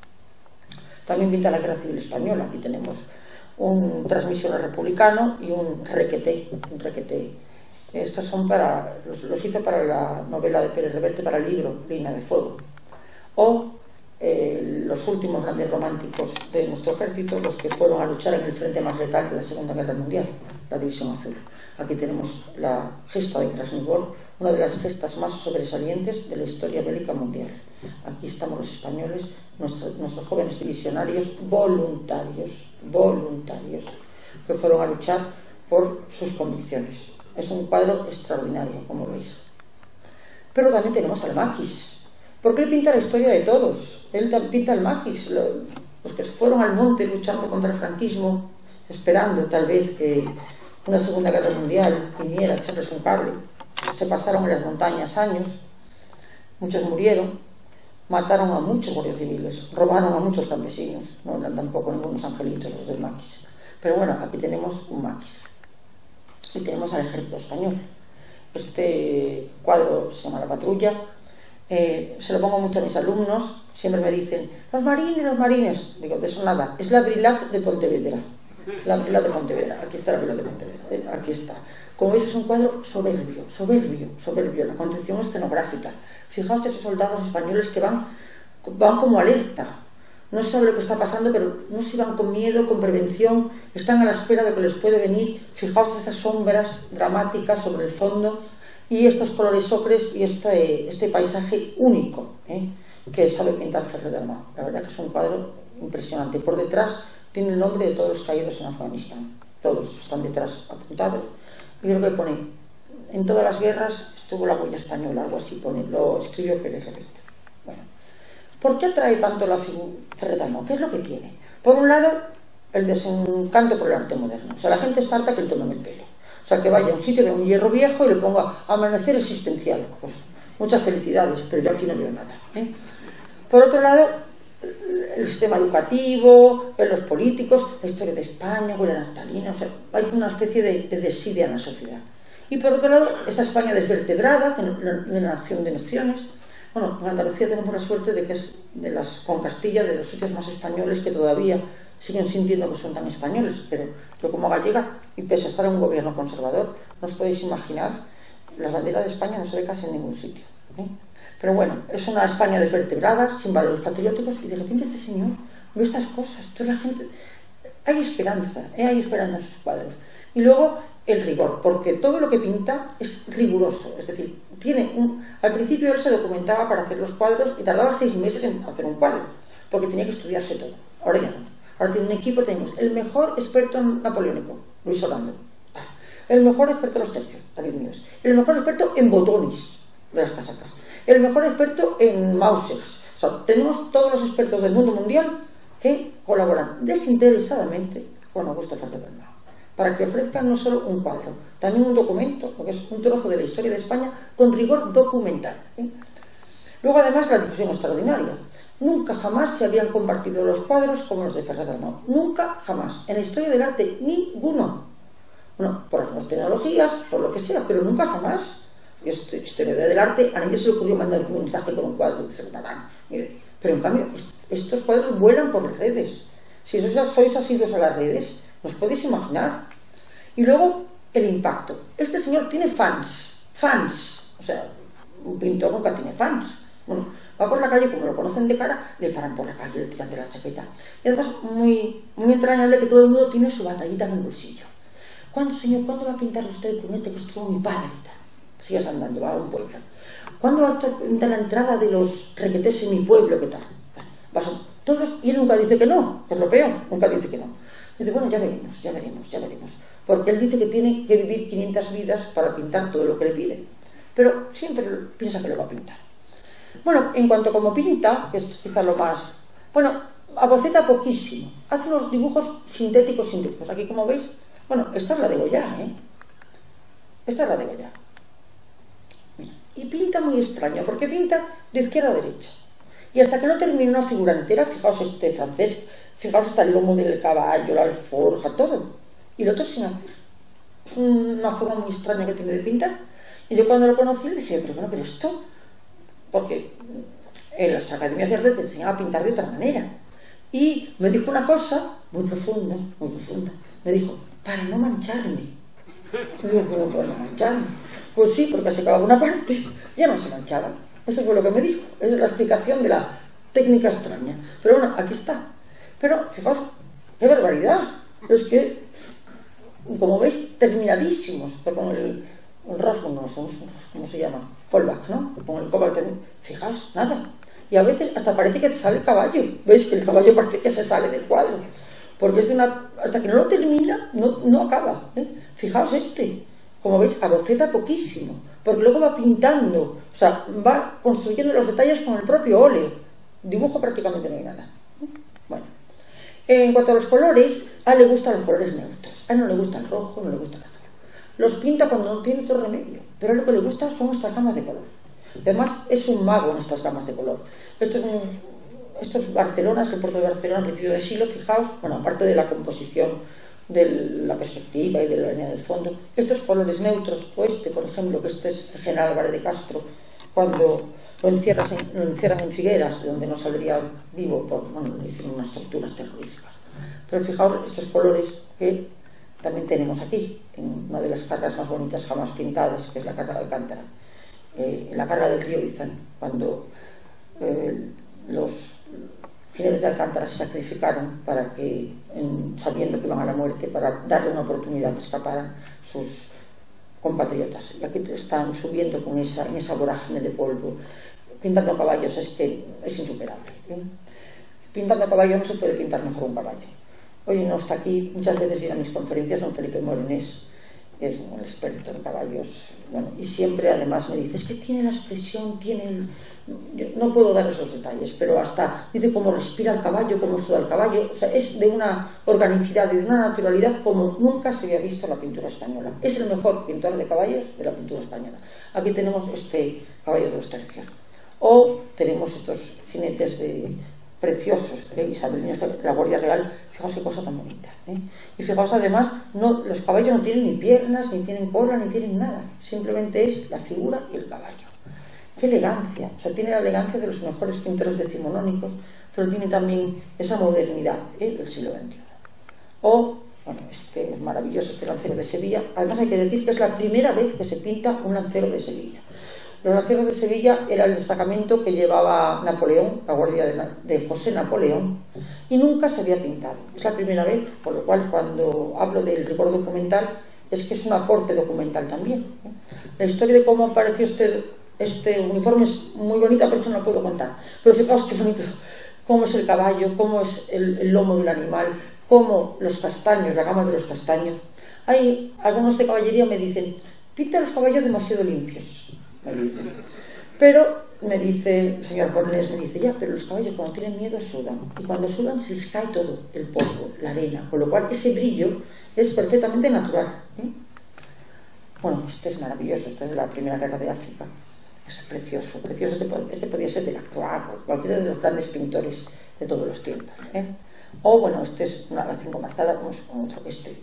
También pinta la Guerra Civil Española. Aquí tenemos un transmisor republicano y un requeté, un requeté. Estos son para, los, los hice para la novela de Pérez Reverte, para el libro Línea de Fuego. O eh, los últimos grandes románticos de nuestro ejército, los que fueron a luchar en el frente más letal de la Segunda Guerra Mundial, la División Azul. Aquí tenemos la gesta de Krasnivor, una de las gestas más sobresalientes de la historia bélica mundial. Aquí estamos los españoles, nuestros, nuestros jóvenes divisionarios voluntarios, voluntarios, que fueron a luchar por sus convicciones. Es un cuadro extraordinario, como veis. Pero también tenemos al maquis. Porque él pinta la historia de todos. Él pinta al maquis, los que fueron al monte luchando contra el franquismo, esperando tal vez que una Segunda Guerra Mundial viniera a echarles un cable. Se pasaron en las montañas años, muchos murieron, mataron a muchos guardias civiles, robaron a muchos campesinos, no eran tampoco ningunos angelitos los del maquis. Pero bueno, aquí tenemos un maquis. Y tenemos al ejército español. Este cuadro se llama La Patrulla. Eh, se lo pongo mucho a mis alumnos, siempre me dicen, los marines, los marines. Digo, de eso nada, es la Brilat de Pontevedra. La Vila de Pontevedra, aquí está la Vila de Pontevedra, ¿eh? Aquí está. Como veis es un cuadro soberbio, soberbio, soberbio, la concepción escenográfica. Fijaos esos soldados españoles que van, van como alerta, no se sabe lo que está pasando, pero no se van con miedo, con prevención, están a la espera de que les puede venir. Fijaos esas sombras dramáticas sobre el fondo y estos colores ocres y este, este paisaje único, ¿eh? que sabe pintar Ferrer Dalmau. La verdad que es un cuadro impresionante. Por detrás tiene el nombre de todos los caídos en Afganistán, todos están detrás apuntados. Y creo que pone, en todas las guerras estuvo la huella española, algo así pone, lo escribió Pérez Reverte. Bueno, ¿por qué atrae tanto la figura Ferrer Dalmau? ¿Qué es lo que tiene? Por un lado, el desencanto por el arte moderno. O sea, la gente está harta que le tomen el pelo. O sea, que vaya a un sitio de un hierro viejo y le ponga amanecer existencial. Pues muchas felicidades, pero yo aquí no veo nada, ¿eh? Por otro lado, el sistema educativo, los políticos, la historia de España, la naftalina, o sea, hay una especie de, de desidia en la sociedad. Y por otro lado, esta España desvertebrada, de la nación de naciones. Bueno, en Andalucía tenemos la suerte de que es de las, con Castilla, de los sitios más españoles que todavía siguen sintiendo que son tan españoles, pero yo como gallega, y pese a estar en un gobierno conservador, no os podéis imaginar, la bandera de España no se ve casi en ningún sitio, ¿eh? Pero bueno, es una España desvertebrada, sin valores patrióticos, y de repente este señor ve estas cosas. Entonces la gente, hay esperanza, ¿eh? hay esperanza en sus cuadros. Y luego el rigor, porque todo lo que pinta es riguroso, es decir, tiene un, al principio él se documentaba para hacer los cuadros y tardaba seis meses en hacer un cuadro, porque tenía que estudiarse todo. Ahora ya no. Ahora tiene un equipo, tenemos el mejor experto en napoleónico, Luis Orlando, el mejor experto en los tercios, David Míos, el mejor experto en botones de las casacas, el mejor experto en Mausers. O sea, tenemos todos los expertos del mundo mundial que colaboran desinteresadamente con Augusto Ferrer Dalmau para que ofrezcan no solo un cuadro, también un documento, porque es un trozo de la historia de España con rigor documental, ¿eh? Luego además la difusión extraordinaria. Nunca jamás se habían compartido los cuadros como los de Ferrer Dalmau, nunca jamás, en la historia del arte, ninguno. Bueno, por las tecnologías, por lo que sea, pero nunca jamás. Esta historia del arte, a nadie se le ocurrió mandar un mensaje con un cuadro de Cervanán. Pero en cambio, estos cuadros vuelan por las redes. Si sois asiduos a las redes, ¿os podéis imaginar? Y luego, el impacto. Este señor tiene fans, fans. O sea, un pintor nunca tiene fans. Bueno, va por la calle, como lo conocen de cara, le paran por la calle, le tiran de la chaqueta. Y además, muy, muy entrañable que todo el mundo tiene su batallita en el bolsillo. ¿Cuándo, señor, cuándo va a pintar usted el cunete que estuvo mi padre y tal? Sigues andando, va a un pueblo. ¿Cuándo va a pintar la entrada de los requetés en mi pueblo? ¿Qué tal? Vas a, todos, y él nunca dice que no, que es lo peor, nunca dice que no. Dice, bueno, ya veremos, ya veremos, ya veremos. Porque él dice que tiene que vivir quinientas vidas para pintar todo lo que le pide. Pero siempre piensa que lo va a pintar. Bueno, en cuanto a cómo pinta, que es quizá lo más... Bueno, aboceta poquísimo. Hace unos dibujos sintéticos, sintéticos. Aquí, como veis, bueno, esta es la de Goya, ¿eh? Esta es la de Goya. Mira, y pinta muy extraño, porque pinta de izquierda a derecha. Y hasta que no termine una figura entera, fijaos este francés, fijaos hasta el lomo del caballo, la alforja, todo. Y lo otro sin hacer. Es una forma muy extraña que tiene de pintar. Y yo cuando lo conocí dije, pero bueno, pero esto... Porque en las academias de arte te enseñaba a pintar de otra manera. Y me dijo una cosa muy profunda, muy profunda. Me dijo, para no mancharme. Y digo, bueno, para no mancharme. Pues sí, porque se acababa una parte, ya no se manchaba. Eso fue lo que me dijo. Esa es la explicación de la técnica extraña. Pero bueno, aquí está. Pero, fijaos, qué barbaridad. Es que, como veis, terminadísimos. Con el, el rasgo, no sé cómo se llama, fallback, ¿no? Con el cobalt. Fijaos, nada. Y a veces hasta parece que te sale el caballo. ¿Veis? Que el caballo parece que se sale del cuadro. Porque es de una, hasta que no lo termina, no, no acaba, ¿eh? Fijaos este. Como veis, aboceta poquísimo. Porque luego va pintando. O sea, va construyendo los detalles con el propio óleo. Dibujo prácticamente no hay nada. Bueno. En cuanto a los colores, a él le gustan los colores neutros. A él no le gusta el rojo, no le gusta el azul. Los pinta cuando no tiene otro remedio. Pero a él lo que le gusta son estas gamas de color. Además, es un mago en estas gamas de color. Esto es, un, esto es Barcelona, es el puerto de Barcelona al principio del siglo, fijaos, bueno, aparte de la composición de la perspectiva y de la línea del fondo, estos colores neutros, o este, por ejemplo, que este es el general Álvarez de Castro, cuando lo, encierras en, lo encierran en Figueras, de donde no saldría vivo, por, bueno, le hicieron unas torturas terroríficas. Pero fijaos estos colores que también tenemos aquí, en una de las cargas más bonitas jamás pintadas, que es la carga de Alcántara, eh, en la carga del río Izán, cuando eh, los jinetes de Alcántara se sacrificaron para que, en, sabiendo que iban a la muerte, para darle una oportunidad que escaparan sus compatriotas. Y aquí están subiendo con esa, en esa vorágine de polvo, pintando caballos. Es que es insuperable, ¿eh? Pintando caballo no se puede pintar mejor un caballo. Hoy no está aquí, muchas veces viene a mis conferencias don Felipe Morenés, es un experto en caballos, bueno, y siempre además me dice, es que tiene la expresión, tiene el... Yo no puedo dar esos detalles, pero hasta dice cómo respira el caballo, cómo suda el caballo, o sea, es de una organicidad y de una naturalidad como nunca se había visto en la pintura española. Es el mejor pintor de caballos de la pintura española. Aquí tenemos este caballo de los tercios, o tenemos estos jinetes de preciosos, ¿eh? Isabelinos de la Guardia Real. Fijaos qué cosa tan bonita, ¿eh? Y fijaos además, no, los caballos no tienen ni piernas, ni tienen cola, ni tienen nada, simplemente es la figura y el caballo. Qué elegancia, o sea, tiene la elegancia de los mejores pintores decimonónicos, pero tiene también esa modernidad, ¿eh? del siglo veintiuno. O, bueno, este maravilloso, este lancero de Sevilla. Además hay que decir que es la primera vez que se pinta un lancero de Sevilla. Los lanceros de Sevilla era el destacamento que llevaba Napoleón, la guardia de, de José Napoleón, y nunca se había pintado. Es la primera vez, por lo cual cuando hablo del rigor documental, es que es un aporte documental también, ¿eh? La historia de cómo apareció este, este uniforme es muy bonita, pero eso no lo puedo contar. Pero fijaos qué bonito, cómo es el caballo, cómo es el, el lomo del animal, cómo los castaños, la gama de los castaños. Hay algunos de caballería me dicen, pinta los caballos demasiado limpios. Me dice, pero me dice el señor Cornés, me dice, ya, pero los caballos cuando tienen miedo sudan, y cuando sudan se les cae todo, el polvo, la arena, con lo cual ese brillo es perfectamente natural, ¿eh? Bueno, este es maravilloso, este es de la primera guerra de África, es precioso, precioso, este, este podría ser de Lacroix, cualquiera de los grandes pintores de todos los tiempos, ¿eh? O bueno, este es una la cinco marzada, vamos con otro, este.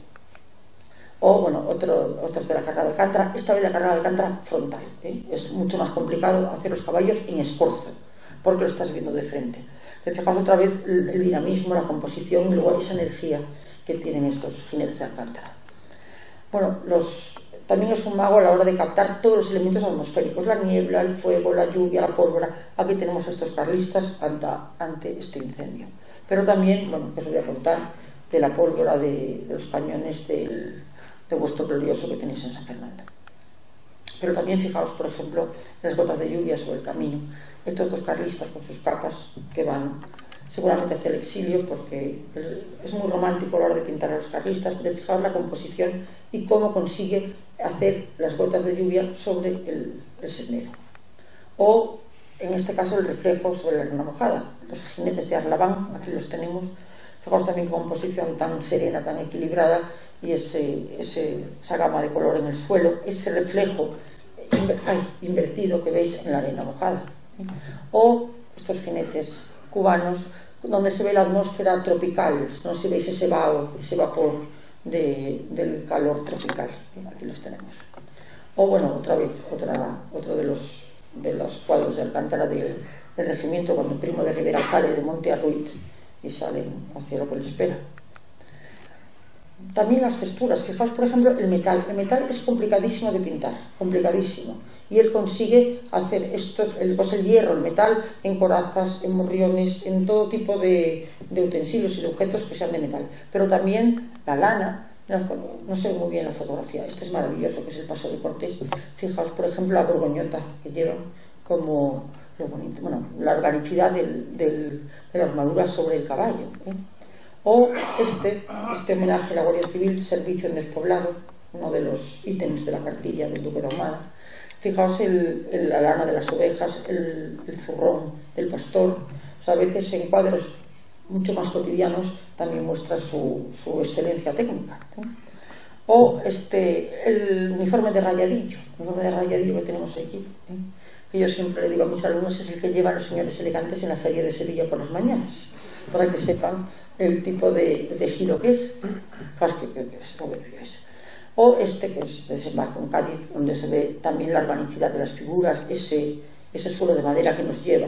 O, bueno, otro, otros de la carga de Alcántara, esta vez la carga de Alcántara frontal, ¿eh? Es mucho más complicado hacer los caballos en escorzo, porque lo estás viendo de frente. Pero fijaos otra vez el, el dinamismo, la composición y luego esa energía que tienen estos jinetes de Alcántara. Bueno, los, también es un mago a la hora de captar todos los elementos atmosféricos, la niebla, el fuego, la lluvia, la pólvora. Aquí tenemos a estos carlistas ante, ante este incendio. Pero también, bueno, que os voy a contar de la pólvora de, de los cañones del... de vuestro glorioso que tenéis en San Fernando. Pero también fijaos, por ejemplo, en las gotas de lluvia sobre el camino, estos dos carlistas con sus capas que van seguramente hacia el exilio, porque es muy romántico a la hora de pintar a los carlistas, pero fijaos la composición y cómo consigue hacer las gotas de lluvia sobre el, el sendero. O, en este caso, el reflejo sobre la arena mojada. Los jinetes de Arlabán, aquí los tenemos. Fijaos también qué composición tan serena, tan equilibrada, y ese, ese, esa gama de color en el suelo, ese reflejo inver, ay, invertido que veis en la arena mojada. O estos jinetes cubanos, donde se ve la atmósfera tropical, no se veis ese vaho, ese vapor de, del calor tropical. Aquí los tenemos. O bueno, otra vez, otra, otro de los, de los cuadros de Alcántara del, del regimiento, cuando el Primo de Rivera sale de Monte Arruit y salen hacia lo que les espera. También las texturas, fijaos por ejemplo el metal, el metal es complicadísimo de pintar, complicadísimo, y él consigue hacer estos, el, pues el hierro, el metal, en corazas, en morriones, en todo tipo de, de utensilios y de objetos que sean de metal, pero también la lana, no, no se ve muy bien la fotografía, este es maravilloso, que es el Paso de Cortés. Fijaos por ejemplo la borgoñota que llevan como lo bonito, bueno, la organicidad del, del, de la armadura sobre el caballo, ¿eh? O este, este homenaje a la Guardia Civil, servicio en despoblado, uno de los ítems de la cartilla del Duque de Ahumada. Fijaos el, el, la lana de las ovejas, el, el zurrón del pastor. O sea, a veces en cuadros mucho más cotidianos también muestra su, su excelencia técnica, ¿eh? O este, el uniforme de rayadillo, el uniforme de rayadillo que tenemos aquí, ¿eh? Que yo siempre le digo a mis alumnos, es el que llevan los señores elegantes en la feria de Sevilla por las mañanas, para que sepan el tipo de, de tejido que es, pues que, que, que es, es. O este que es desembarco en Cádiz, donde se ve también la urbanicidad de las figuras, ese, ese suelo de madera que nos lleva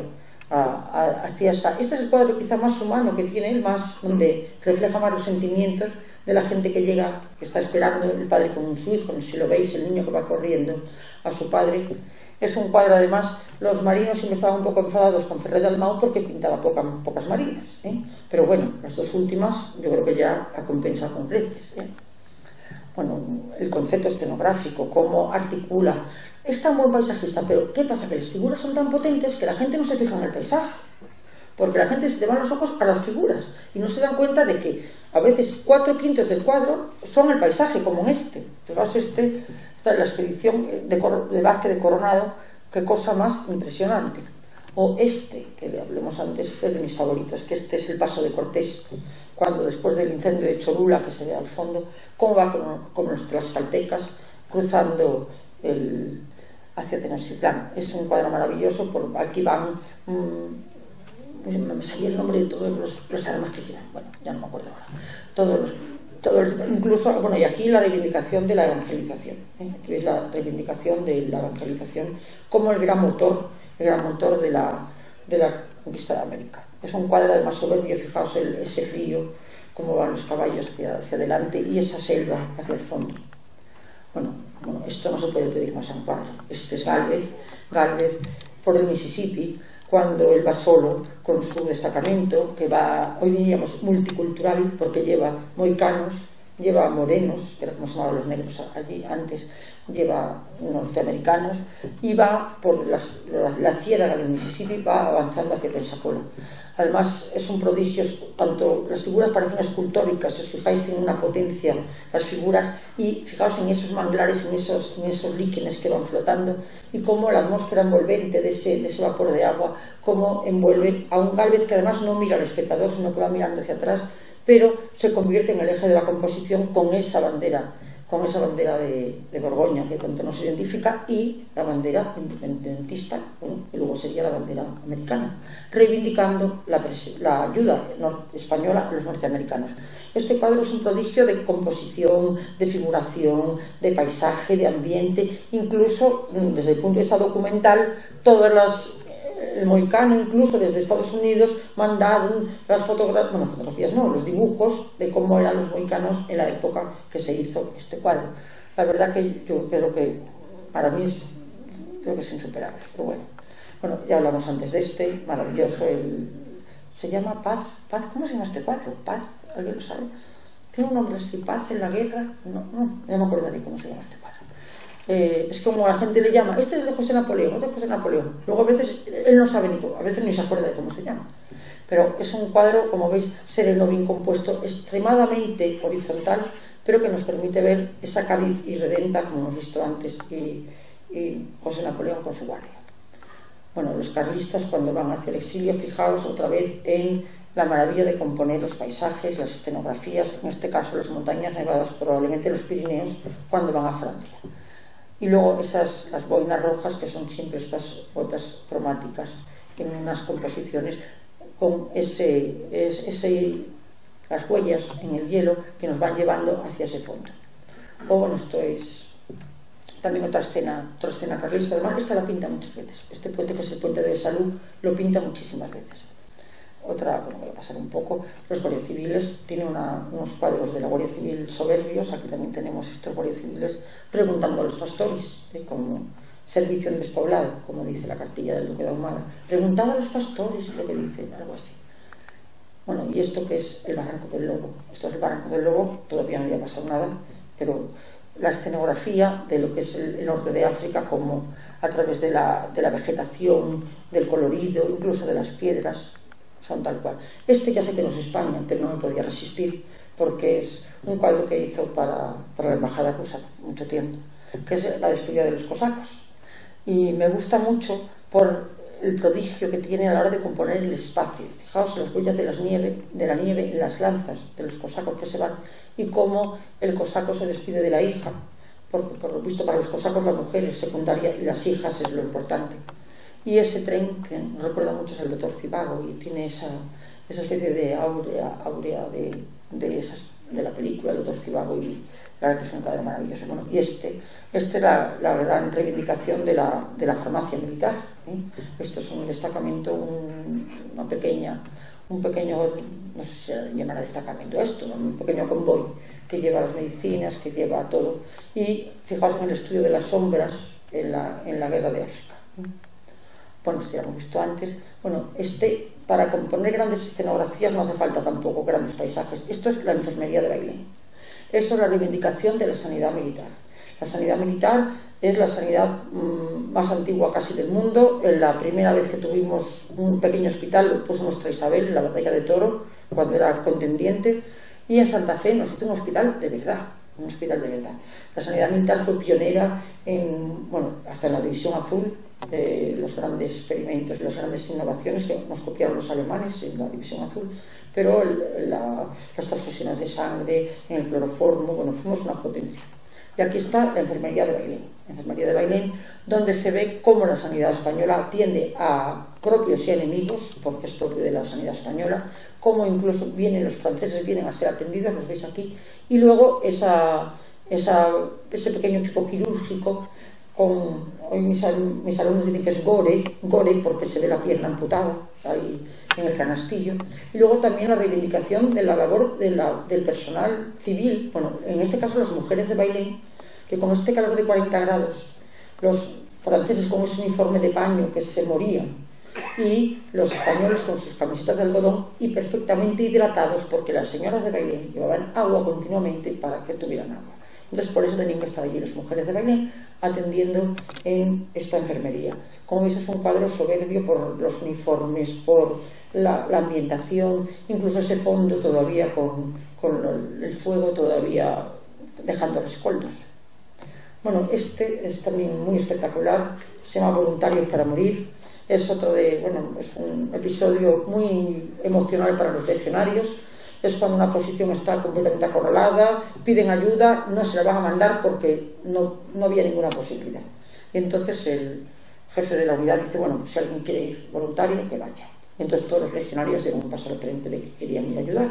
a, a, hacia esa... Este es el cuadro quizá más humano que tiene él, más donde refleja más los sentimientos de la gente que llega, que está esperando, el padre con su hijo, si lo veis, el niño que va corriendo a su padre. Es un cuadro, además, los marinos siempre estaban un poco enfadados con Ferrer Dalmau porque pintaba poca, pocas marinas, ¿eh? Pero bueno, las dos últimas yo creo que ya ha compensado con creces, ¿eh? Bueno, el concepto escenográfico, cómo articula, es tan buen paisajista, pero ¿qué pasa? Que las figuras son tan potentes que la gente no se fija en el paisaje, porque la gente se te van los ojos a las figuras y no se dan cuenta de que a veces cuatro quintos del cuadro son el paisaje, como en este. Fijaos, este, esta es la expedición de, de Vázquez de Coronado, qué cosa más impresionante. O este, que le hablemos antes, este es de mis favoritos, que este es el paso de Cortés, cuando después del incendio de Cholula, que se ve al fondo, cómo va con, con los tlaxcaltecas cruzando el, hacia Tenochtitlán. Es un cuadro maravilloso, por aquí van... Mmm, me salía el nombre de todos los, los armas que llevan, bueno, ya no me acuerdo ahora, todos los, todos los, incluso, bueno, y aquí la reivindicación de la evangelización, ¿eh? Aquí veis la reivindicación de la evangelización como el gran motor, el gran motor de la, de la conquista de América. Es un cuadro además soberbio, fijaos el, ese río, cómo van los caballos hacia, hacia adelante y esa selva hacia el fondo. Bueno, bueno, esto no se puede pedir más a un cuadro. Este es Gálvez, Gálvez por el Mississippi, cuando él va solo con su destacamento, que va, hoy diríamos, multicultural, porque lleva mohicanos, lleva morenos, que era como se llamaban los negros allí antes, lleva norteamericanos, y va por las, la, la ciénaga del Mississippi, va avanzando hacia Pensacola. Además es un prodigio, tanto las figuras parecen escultóricas, si os fijáis tienen una potencia las figuras, y fijaos en esos manglares, en esos, en esos líquenes que van flotando, y cómo la atmósfera envolvente de ese, de ese vapor de agua, cómo envuelve a un Gálvez que además no mira al espectador, sino que va mirando hacia atrás, pero se convierte en el eje de la composición con esa bandera, con esa bandera de, de Borgoña, que tanto nos identifica, y la bandera independentista, bueno, que luego sería la bandera americana, reivindicando la, la ayuda española a los norteamericanos. Este cuadro es un prodigio de composición, de figuración, de paisaje, de ambiente, incluso desde el punto de vista documental, todas las... el mohicano, incluso desde Estados Unidos, mandaron las fotografías, bueno, fotografías no, los dibujos de cómo eran los mohicanos en la época que se hizo este cuadro. La verdad que yo creo que para mí es, creo que es insuperable, pero bueno. Bueno, ya hablamos antes de este, maravilloso, el, se llama Paz, Paz, ¿cómo se llama este cuadro? Paz, ¿alguien lo sabe? Tiene un nombre así, Paz en la guerra, no, no, no me acordaré cómo se llama este cuadro. Eh, es como la gente le llama, este es de José Napoleón, este es de José Napoleón. Luego a veces él no sabe ni, a veces ni se acuerda de cómo se llama. Pero es un cuadro, como veis, sereno, bien compuesto, extremadamente horizontal, pero que nos permite ver esa Cádiz irredenta, como hemos visto antes, y, y José Napoleón con su guardia. Bueno, los carlistas cuando van hacia el exilio, fijaos otra vez en la maravilla de componer los paisajes, las escenografías, en este caso las montañas nevadas, probablemente los Pirineos, cuando van a Francia. Y luego esas, las boinas rojas, que son siempre estas botas cromáticas en unas composiciones con ese, ese, las huellas en el hielo que nos van llevando hacia ese fondo. O bueno, esto es también otra escena, otra escena carlista. Además, esta la pinta muchas veces. Este puente, que es el puente de Salud, lo pinta muchísimas veces. Otra, bueno, voy a pasar un poco, los guardias civiles, tiene una, unos cuadros de la Guardia Civil soberbios. Aquí también tenemos estos guardias civiles preguntando a los pastores, ¿eh? Como servicio en despoblado, como dice la cartilla del Duque de Ahumada. Preguntad a los pastores, es lo que dice, algo así. Bueno, y esto que es el Barranco del Lobo. Esto es el Barranco del Lobo, todavía no había pasado nada, pero la escenografía de lo que es el, el norte de África, como a través de la, de la vegetación, del colorido, incluso de las piedras, son tal cual. Este ya sé que no es España, pero no me podía resistir, porque es un cuadro que hizo para, para la embajada rusa hace mucho tiempo, que es la despedida de los cosacos. Y me gusta mucho por el prodigio que tiene a la hora de componer el espacio. Fijaos en las huellas de, las nieve, de la nieve en las lanzas de los cosacos que se van, y cómo el cosaco se despide de la hija, porque por lo visto para los cosacos la mujer es secundaria y las hijas es lo importante. Y ese tren, que nos recuerda mucho, es el de Zivago, y tiene esa, esa especie de áurea, áurea de, de esas de la película, el doctor Zivago, y la verdad que es un cuadro maravilloso. Bueno, y este, este es la, la gran reivindicación de la, de la farmacia militar, ¿eh? Esto es un destacamento, un, una pequeña, un pequeño, no sé si se llamará destacamento esto, ¿no? Un pequeño convoy que lleva las medicinas, que lleva todo. Y fijaos en el estudio de las sombras en la, en la guerra de África. Bueno, esto ya lo hemos visto antes. Bueno, este, para componer grandes escenografías no hace falta tampoco grandes paisajes. Esto es la enfermería de Bailén. Esto es la reivindicación de la sanidad militar. La sanidad militar es la sanidad mmm, más antigua casi del mundo. En la primera vez que tuvimos un pequeño hospital lo puso nuestra Isabel en la batalla de Toro, cuando era contendiente, y en Santa Fe nos hizo un hospital de verdad, un hospital de verdad. La sanidad militar fue pionera en, bueno, hasta en la División Azul, de los grandes experimentos y las grandes innovaciones que nos copiaron los alemanes en la División Azul, pero el, la, las transfusiones de sangre, en el cloroformo, bueno, fuimos una potencia. Y aquí está la enfermería de Bailén, enfermería de Bailén, donde se ve cómo la sanidad española atiende a propios y enemigos, porque es propio de la sanidad española, cómo incluso vienen los franceses, vienen a ser atendidos, los veis aquí, y luego esa, esa, ese pequeño equipo quirúrgico, con, hoy mis, mis alumnos dicen que es gore, gore porque se ve la pierna amputada ahí en el canastillo, y luego también la reivindicación de la labor de la, del personal civil, bueno, en este caso las mujeres de Bailén, que con este calor de cuarenta grados, los franceses con ese uniforme de paño que se morían, y los españoles con sus camisetas de algodón y perfectamente hidratados, porque las señoras de Bailén llevaban agua continuamente para que tuvieran agua. Entonces por eso tenían que estar allí las mujeres de Bailén atendiendo en esta enfermería. Como veis, es un cuadro soberbio por los uniformes, por la, la ambientación, incluso ese fondo todavía con, con el fuego todavía dejando rescoldos. Bueno, este es también muy espectacular, se llama Voluntarios para Morir. Es otro de, bueno, es un episodio muy emocional para los legionarios. Es cuando una posición está completamente acorralada, piden ayuda, no se la van a mandar porque no, no había ninguna posibilidad. Y entonces el jefe de la unidad dice, bueno, pues si alguien quiere ir voluntario, que vaya. Y entonces todos los legionarios dieron un paso al frente de que querían ir a ayudar.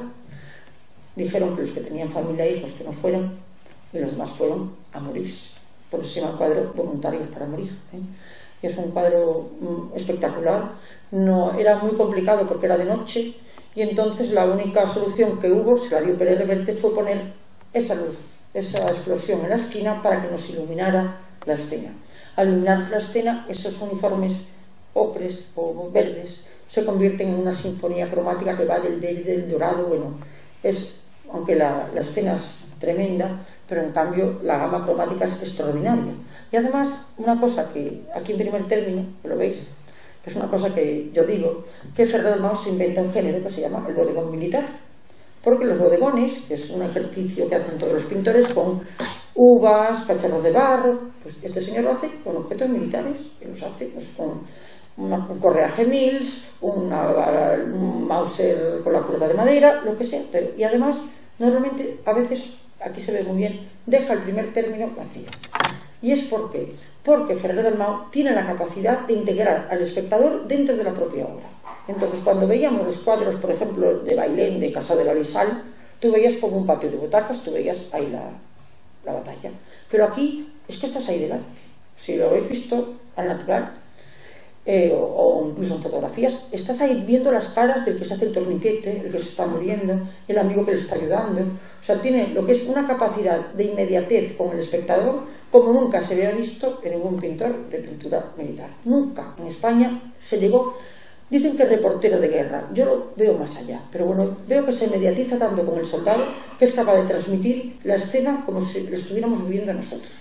Dijeron que los que tenían familia e hijos que no fueran, y los demás fueron a morirse. Por eso se llama el cuadro Voluntarios para Morir, ¿eh? Y es un cuadro mm, espectacular. No, era muy complicado porque era de noche, y entonces la única solución que hubo, se la dio Pérez Reverte, fue poner esa luz, esa explosión en la esquina para que nos iluminara la escena. Al iluminar la escena, esos uniformes ocres o verdes se convierten en una sinfonía cromática que va del verde, del dorado. Bueno, es, aunque la, la escena es tremenda, pero en cambio la gama cromática es extraordinaria. Y además, una cosa que aquí en primer término, lo veis, que es una cosa que yo digo, que Ferrer del Mau se inventa un género que se llama el bodegón militar, porque los bodegones, que es un ejercicio que hacen todos los pintores con uvas, cacharros de barro, pues este señor lo hace con objetos militares, que los hace pues, con una, un correaje Mills, una, un Mauser con la cuerda de madera, lo que sea, pero y además, normalmente, a veces, aquí se ve muy bien, deja el primer término vacío. ¿Y es por qué? Porque Ferrer del Mau tiene la capacidad de integrar al espectador dentro de la propia obra. Entonces, cuando veíamos los cuadros, por ejemplo, de Bailén, de Casa de la Lisal, tú veías como un patio de butacas, tú veías ahí la, la batalla. Pero aquí es que estás ahí delante. Si lo habéis visto al natural, eh, o, o incluso en fotografías, estás ahí viendo las caras del que se hace el torniquete, el que se está muriendo, el amigo que le está ayudando. O sea, tiene lo que es una capacidad de inmediatez con el espectador como nunca se había visto en ningún pintor de pintura militar. Nunca en España se llegó. Dicen que es reportero de guerra, yo lo veo más allá, pero bueno, veo que se mediatiza tanto con el soldado que es capaz de transmitir la escena como si la estuviéramos viviendo nosotros.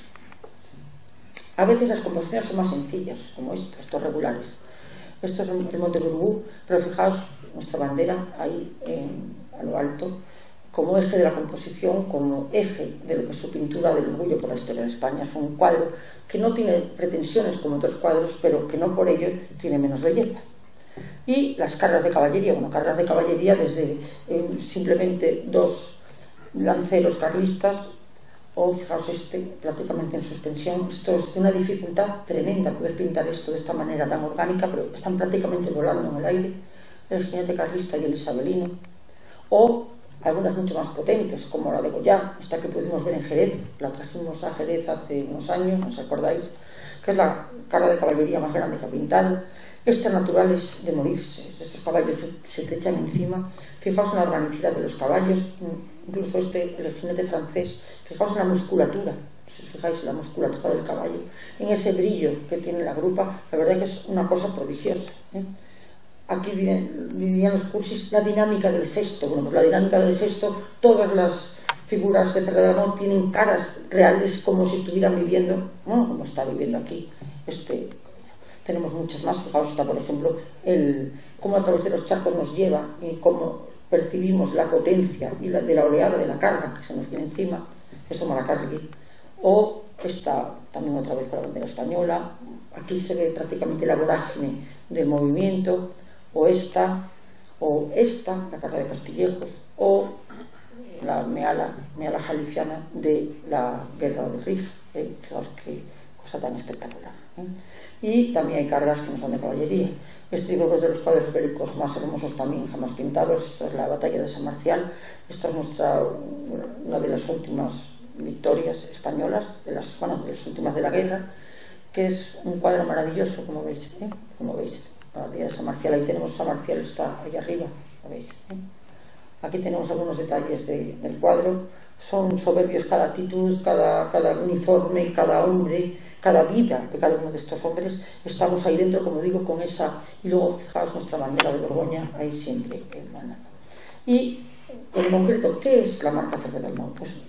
A veces las composiciones son más sencillas, como estas, estos regulares. Esto es el Monte Gurugú, pero fijaos, nuestra bandera ahí en, a lo alto, como eje de la composición, como eje de lo que es su pintura del orgullo por la historia de España. Es un cuadro que no tiene pretensiones como otros cuadros, pero que no por ello tiene menos belleza. Y las cargas de caballería, bueno, cargas de caballería desde eh, simplemente dos lanceros carlistas, o fijaos este prácticamente en suspensión. Esto es de una dificultad tremenda poder pintar esto de esta manera tan orgánica, pero están prácticamente volando en el aire, el jinete carlista y el isabelino. O algunas mucho más potentes, como la de Goya, esta que pudimos ver en Jerez, la trajimos a Jerez hace unos años, ¿no os acordáis? Que es la cara de caballería más grande que ha pintado. Estas naturales de morirse, estos caballos que se te echan encima. Fijaos en la organicidad de los caballos, incluso este, el jinete francés, fijaos en la musculatura, si os fijáis en la musculatura del caballo, en ese brillo que tiene la grupa, la verdad que es una cosa prodigiosa, ¿eh? Aquí dirían los cursis la dinámica del gesto. Bueno, pues la dinámica del gesto, todas las figuras de Ferrer de Alamón tienen caras reales como si estuvieran viviendo, bueno, como está viviendo aquí. Este, tenemos muchas más. Fijaos, está por ejemplo el cómo a través de los charcos nos lleva y cómo percibimos la potencia y la, de la oleada de la carga que se nos viene encima, eso Malacarregui. O esta también otra vez con la bandera española. Aquí se ve prácticamente la vorágine del movimiento. O esta, o esta, la carga de Castillejos, o la meala, meala jalifiana de la guerra del Rif. ¿eh? Fijaos qué cosa tan espectacular. ¿eh? Y también hay cargas que no son de caballería. Este libro es de los cuadros bélicos más hermosos también jamás pintados. Esta es la batalla de San Marcial. Esta es nuestra, una de las últimas victorias españolas, de las, bueno, de las últimas de la guerra, que es un cuadro maravilloso, como veis, ¿eh? como veis. La batalla de San Marcial, ahí tenemos San Marcial, está ahí arriba, ¿lo veis? ¿eh? Aquí tenemos algunos detalles de, del cuadro. Son soberbios cada actitud, cada, cada uniforme, cada hombre, cada vida de cada uno de estos hombres. Estamos ahí dentro, como digo, con esa, y luego fijaos nuestra bandera de Borgoña ahí siempre hermana. Y en concreto, ¿qué es la marca Ferrer de Alamón? Pues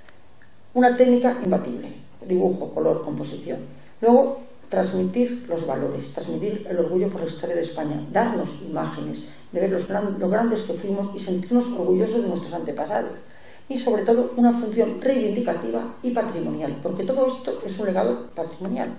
una técnica imbatible: dibujo, color, composición. Luego, transmitir los valores, transmitir el orgullo por la historia de España, darnos imágenes de ver los gran, lo grandes que fuimos y sentirnos orgullosos de nuestros antepasados. Y sobre todo una función reivindicativa y patrimonial, porque todo esto es un legado patrimonial.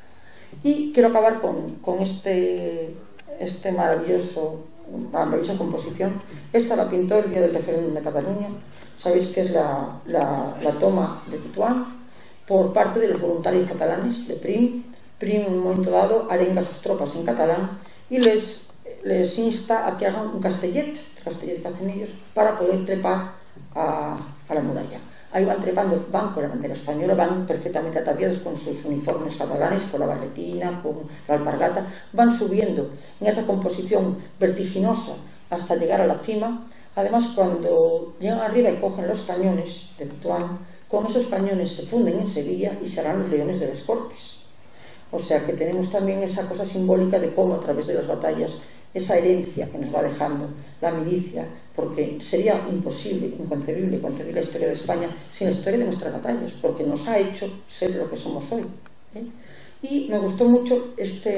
Y quiero acabar con, con este, este maravilloso, maravillosa composición. Esta la pintó el día del referéndum de Cataluña. Sabéis que es la, la, la toma de Tetuán por parte de los voluntarios catalanes de Prim. Prim en un momento dado arenga a sus tropas en catalán y les, les insta a que hagan un castellet, el castellet que hacen ellos, para poder trepar a, a la muralla. Ahí van trepando, van con la bandera española, van perfectamente ataviados con sus uniformes catalanes, con la barretina, con la alpargata, van subiendo en esa composición vertiginosa hasta llegar a la cima. Además, cuando llegan arriba y cogen los cañones de Tetuán, con esos cañones se funden en Sevilla y serán los leones de las Cortes. O sea que tenemos también esa cosa simbólica de cómo a través de las batallas, esa herencia que nos va dejando la milicia, porque sería imposible, inconcebible concebir la historia de España sin la historia de nuestras batallas, porque nos ha hecho ser lo que somos hoy. ¿eh? Y me gustó mucho este,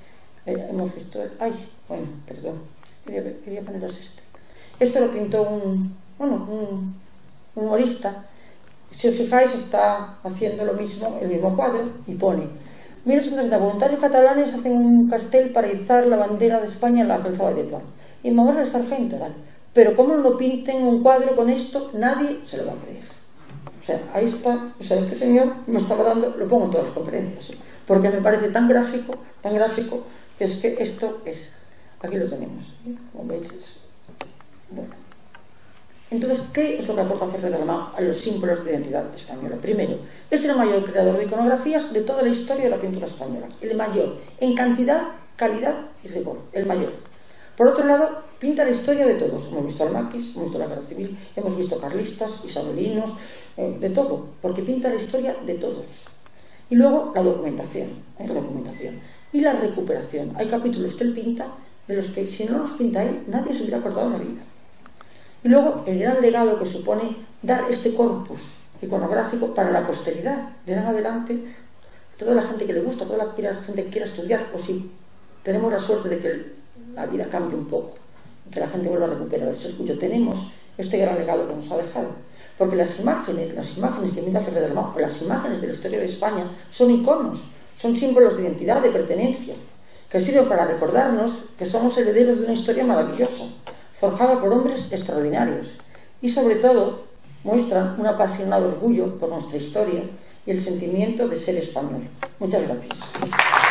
eh, hemos visto, ay, bueno, perdón, quería, quería poneros este. Esto lo pintó un, bueno, un, un humorista. Si os fijáis, está haciendo lo mismo, el mismo cuadro, y pone: mil ochocientos treinta voluntarios catalanes hacen un castel para izar la bandera de España en la calzada de Tetuán. Y me va el sargento, tal. Pero como lo pinten un cuadro con esto, nadie se lo va a creer. O sea, ahí está, o sea, este señor me estaba dando, lo pongo en todas las conferencias, ¿eh? Porque me parece tan gráfico, tan gráfico, que es que esto es, aquí lo tenemos, ¿eh? Como veis, es, bueno. Entonces, ¿qué es lo que aporta Ferrer de Alamón a los símbolos de identidad española? Primero, es el mayor creador de iconografías de toda la historia de la pintura española. El mayor, en cantidad, calidad y rigor. El mayor. Por otro lado, pinta la historia de todos. Hemos visto al maquis, hemos visto la guerra civil, hemos visto carlistas, isabelinos, eh, de todo. Porque pinta la historia de todos. Y luego, la documentación. ¿eh? La documentación. Y la recuperación. Hay capítulos que él pinta de los que, si no los pinta él, nadie se hubiera acordado en la vida. Y luego el gran legado que supone dar este corpus iconográfico para la posteridad. De ahora en adelante, toda la gente que le gusta, toda la gente que quiera estudiar, o si tenemos la suerte de que la vida cambie un poco, que la gente vuelva a recuperar ese orgullo, tenemos este gran legado que nos ha dejado. Porque las imágenes, las imágenes que pinta Ferrer de Alamón, o las imágenes de la historia de España, son iconos, son símbolos de identidad, de pertenencia, que sirven para recordarnos que somos herederos de una historia maravillosa, forjada por hombres extraordinarios, y sobre todo muestran un apasionado orgullo por nuestra historia y el sentimiento de ser español. Muchas gracias.